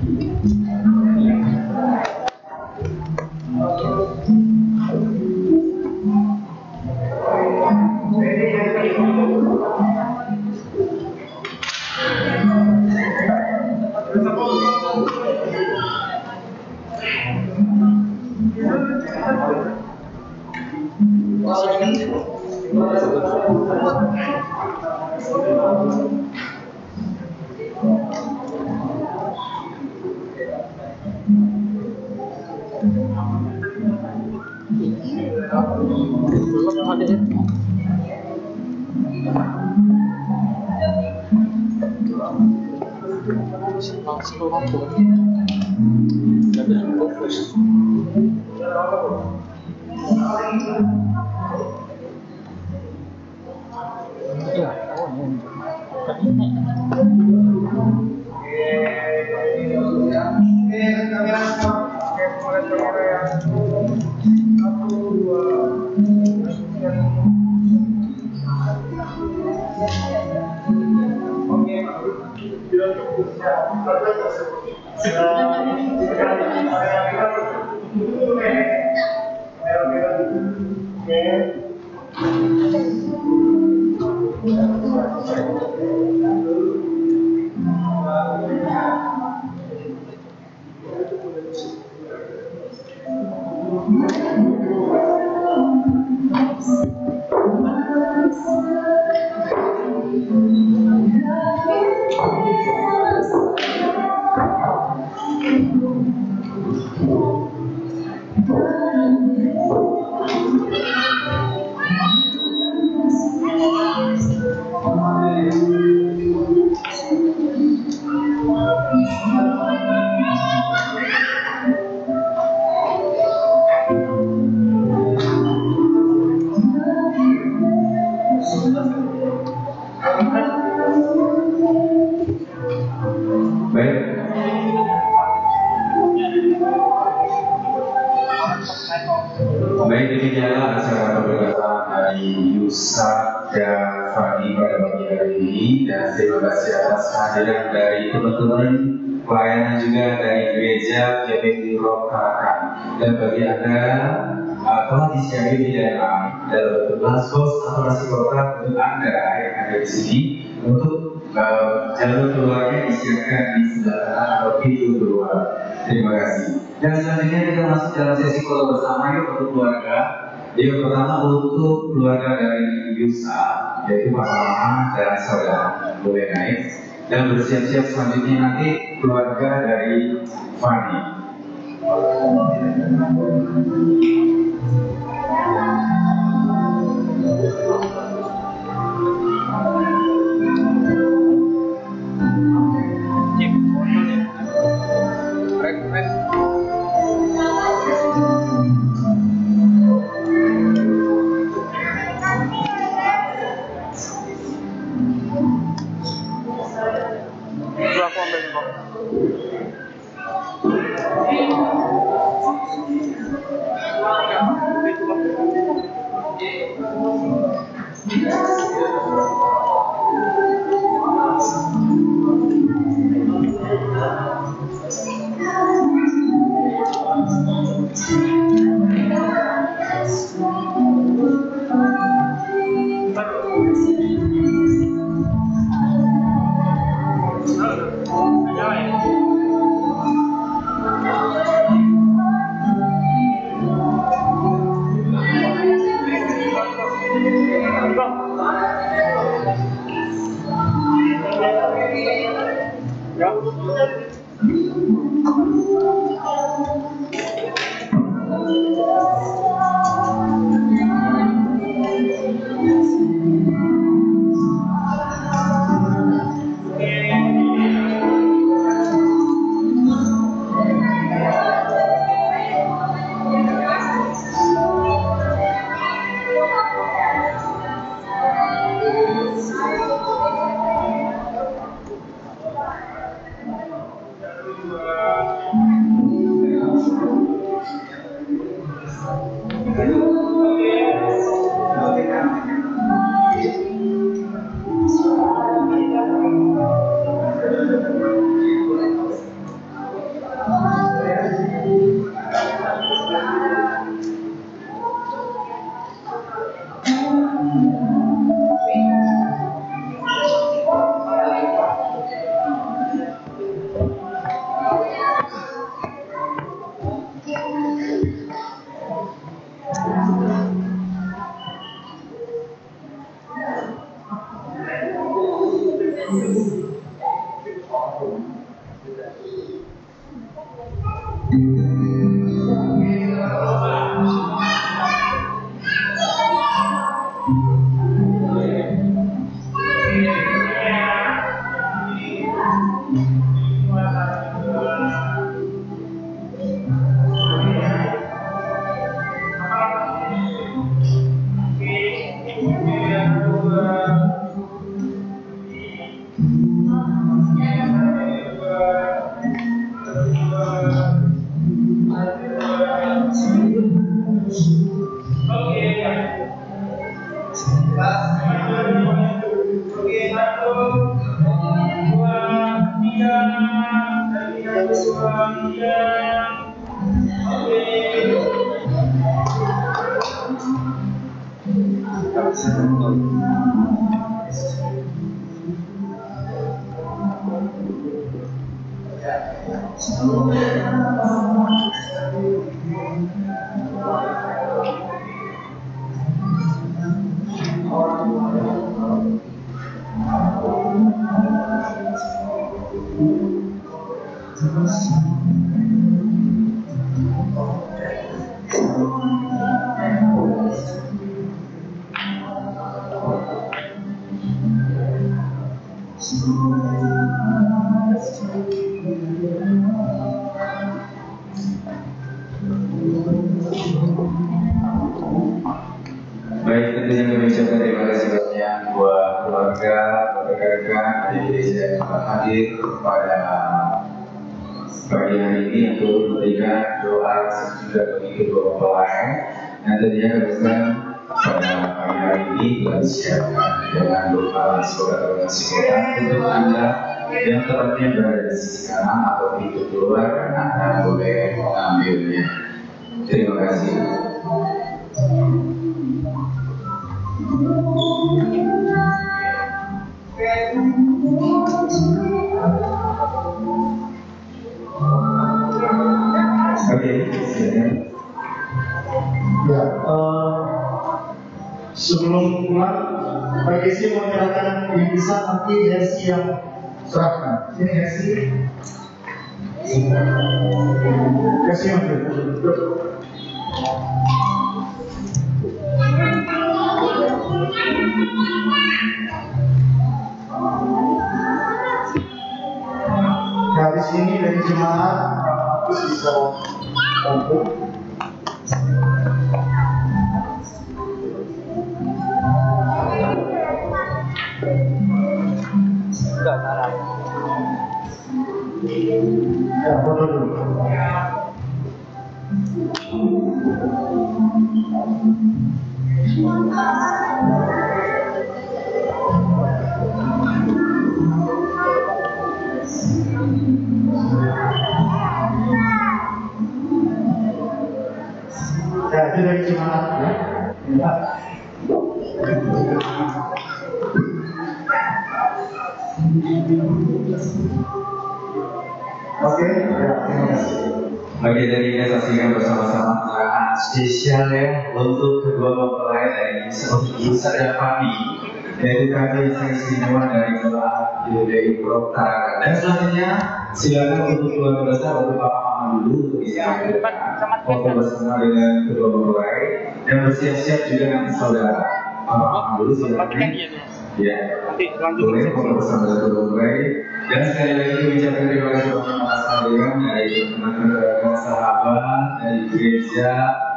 Baik, demikianlah acara pemberkatan dari Yusak Vani pada pagi hari ini, dan terima kasih atas kehadiran dari teman-teman pelayanan juga dari gereja Gedung Pemberkatan. Dan bagi anda uh, telah disiapkan di dalam dalam bentuk bansos atau nasi kotak untuk anda yang ada di sini untuk uh, jalur keluarnya disiapkan di sebelah kanan atau pintu keluar. Terima kasih. Dan selanjutnya kita masuk dalam sesi foto bersama yuk untuk keluarga. Yang pertama untuk keluarga dari Yusak, yaitu papa mama dan saudara, boleh naik. Dan bersiap-siap selanjutnya nanti keluarga dari Vani. Baik, tentunya kami ucapkan terima kasih banyak buat keluarga, rekan-rekan, adik-adik saya yang telah hadir pada pagi hari ini untuk memberikan doa juga bagi kedua mempelai. Dan tentunya kebetulan pada pagi hari ini telah disiapkan dengan doa semoga terkasih kita untuk Anda yang tepatnya berada di sisi kanan atau pintu keluar, dan Anda boleh mengambilnya. Terima kasih. Oke, ya, uh, sebelum pulang, Pak Gesi mau menyerahkan yang bisa nanti Hesi yang serahkan. Ini Hesi, Hesi yang duduk. Nah, di sini dari jemaat terus bisa bantu. Enggak salah. Ya, foto dulu. Ya, itu dari jemaat ya. Ya. Oke, ya, terima kasih. Oke, jadi kita saksikan bersama-sama sangat spesial ya untuk kedua mempelai dari Yusak Vani, yaitu kami yang sangat istimewa dari keluarga Yuyuwye Photogra. Dan selanjutnya silakan untuk keluarga besar untuk Bapak Mama dulu untuk bisa foto bersama dengan kedua mempelai dan bersiap-siap juga nanti saudara Bapak Mama dulu silakan. Ya, boleh foto bersama dengan kedua mempelai. Dan sekali lagi mengucapkan terima kasih kepada sekalian dari teman-teman sahabat dari gereja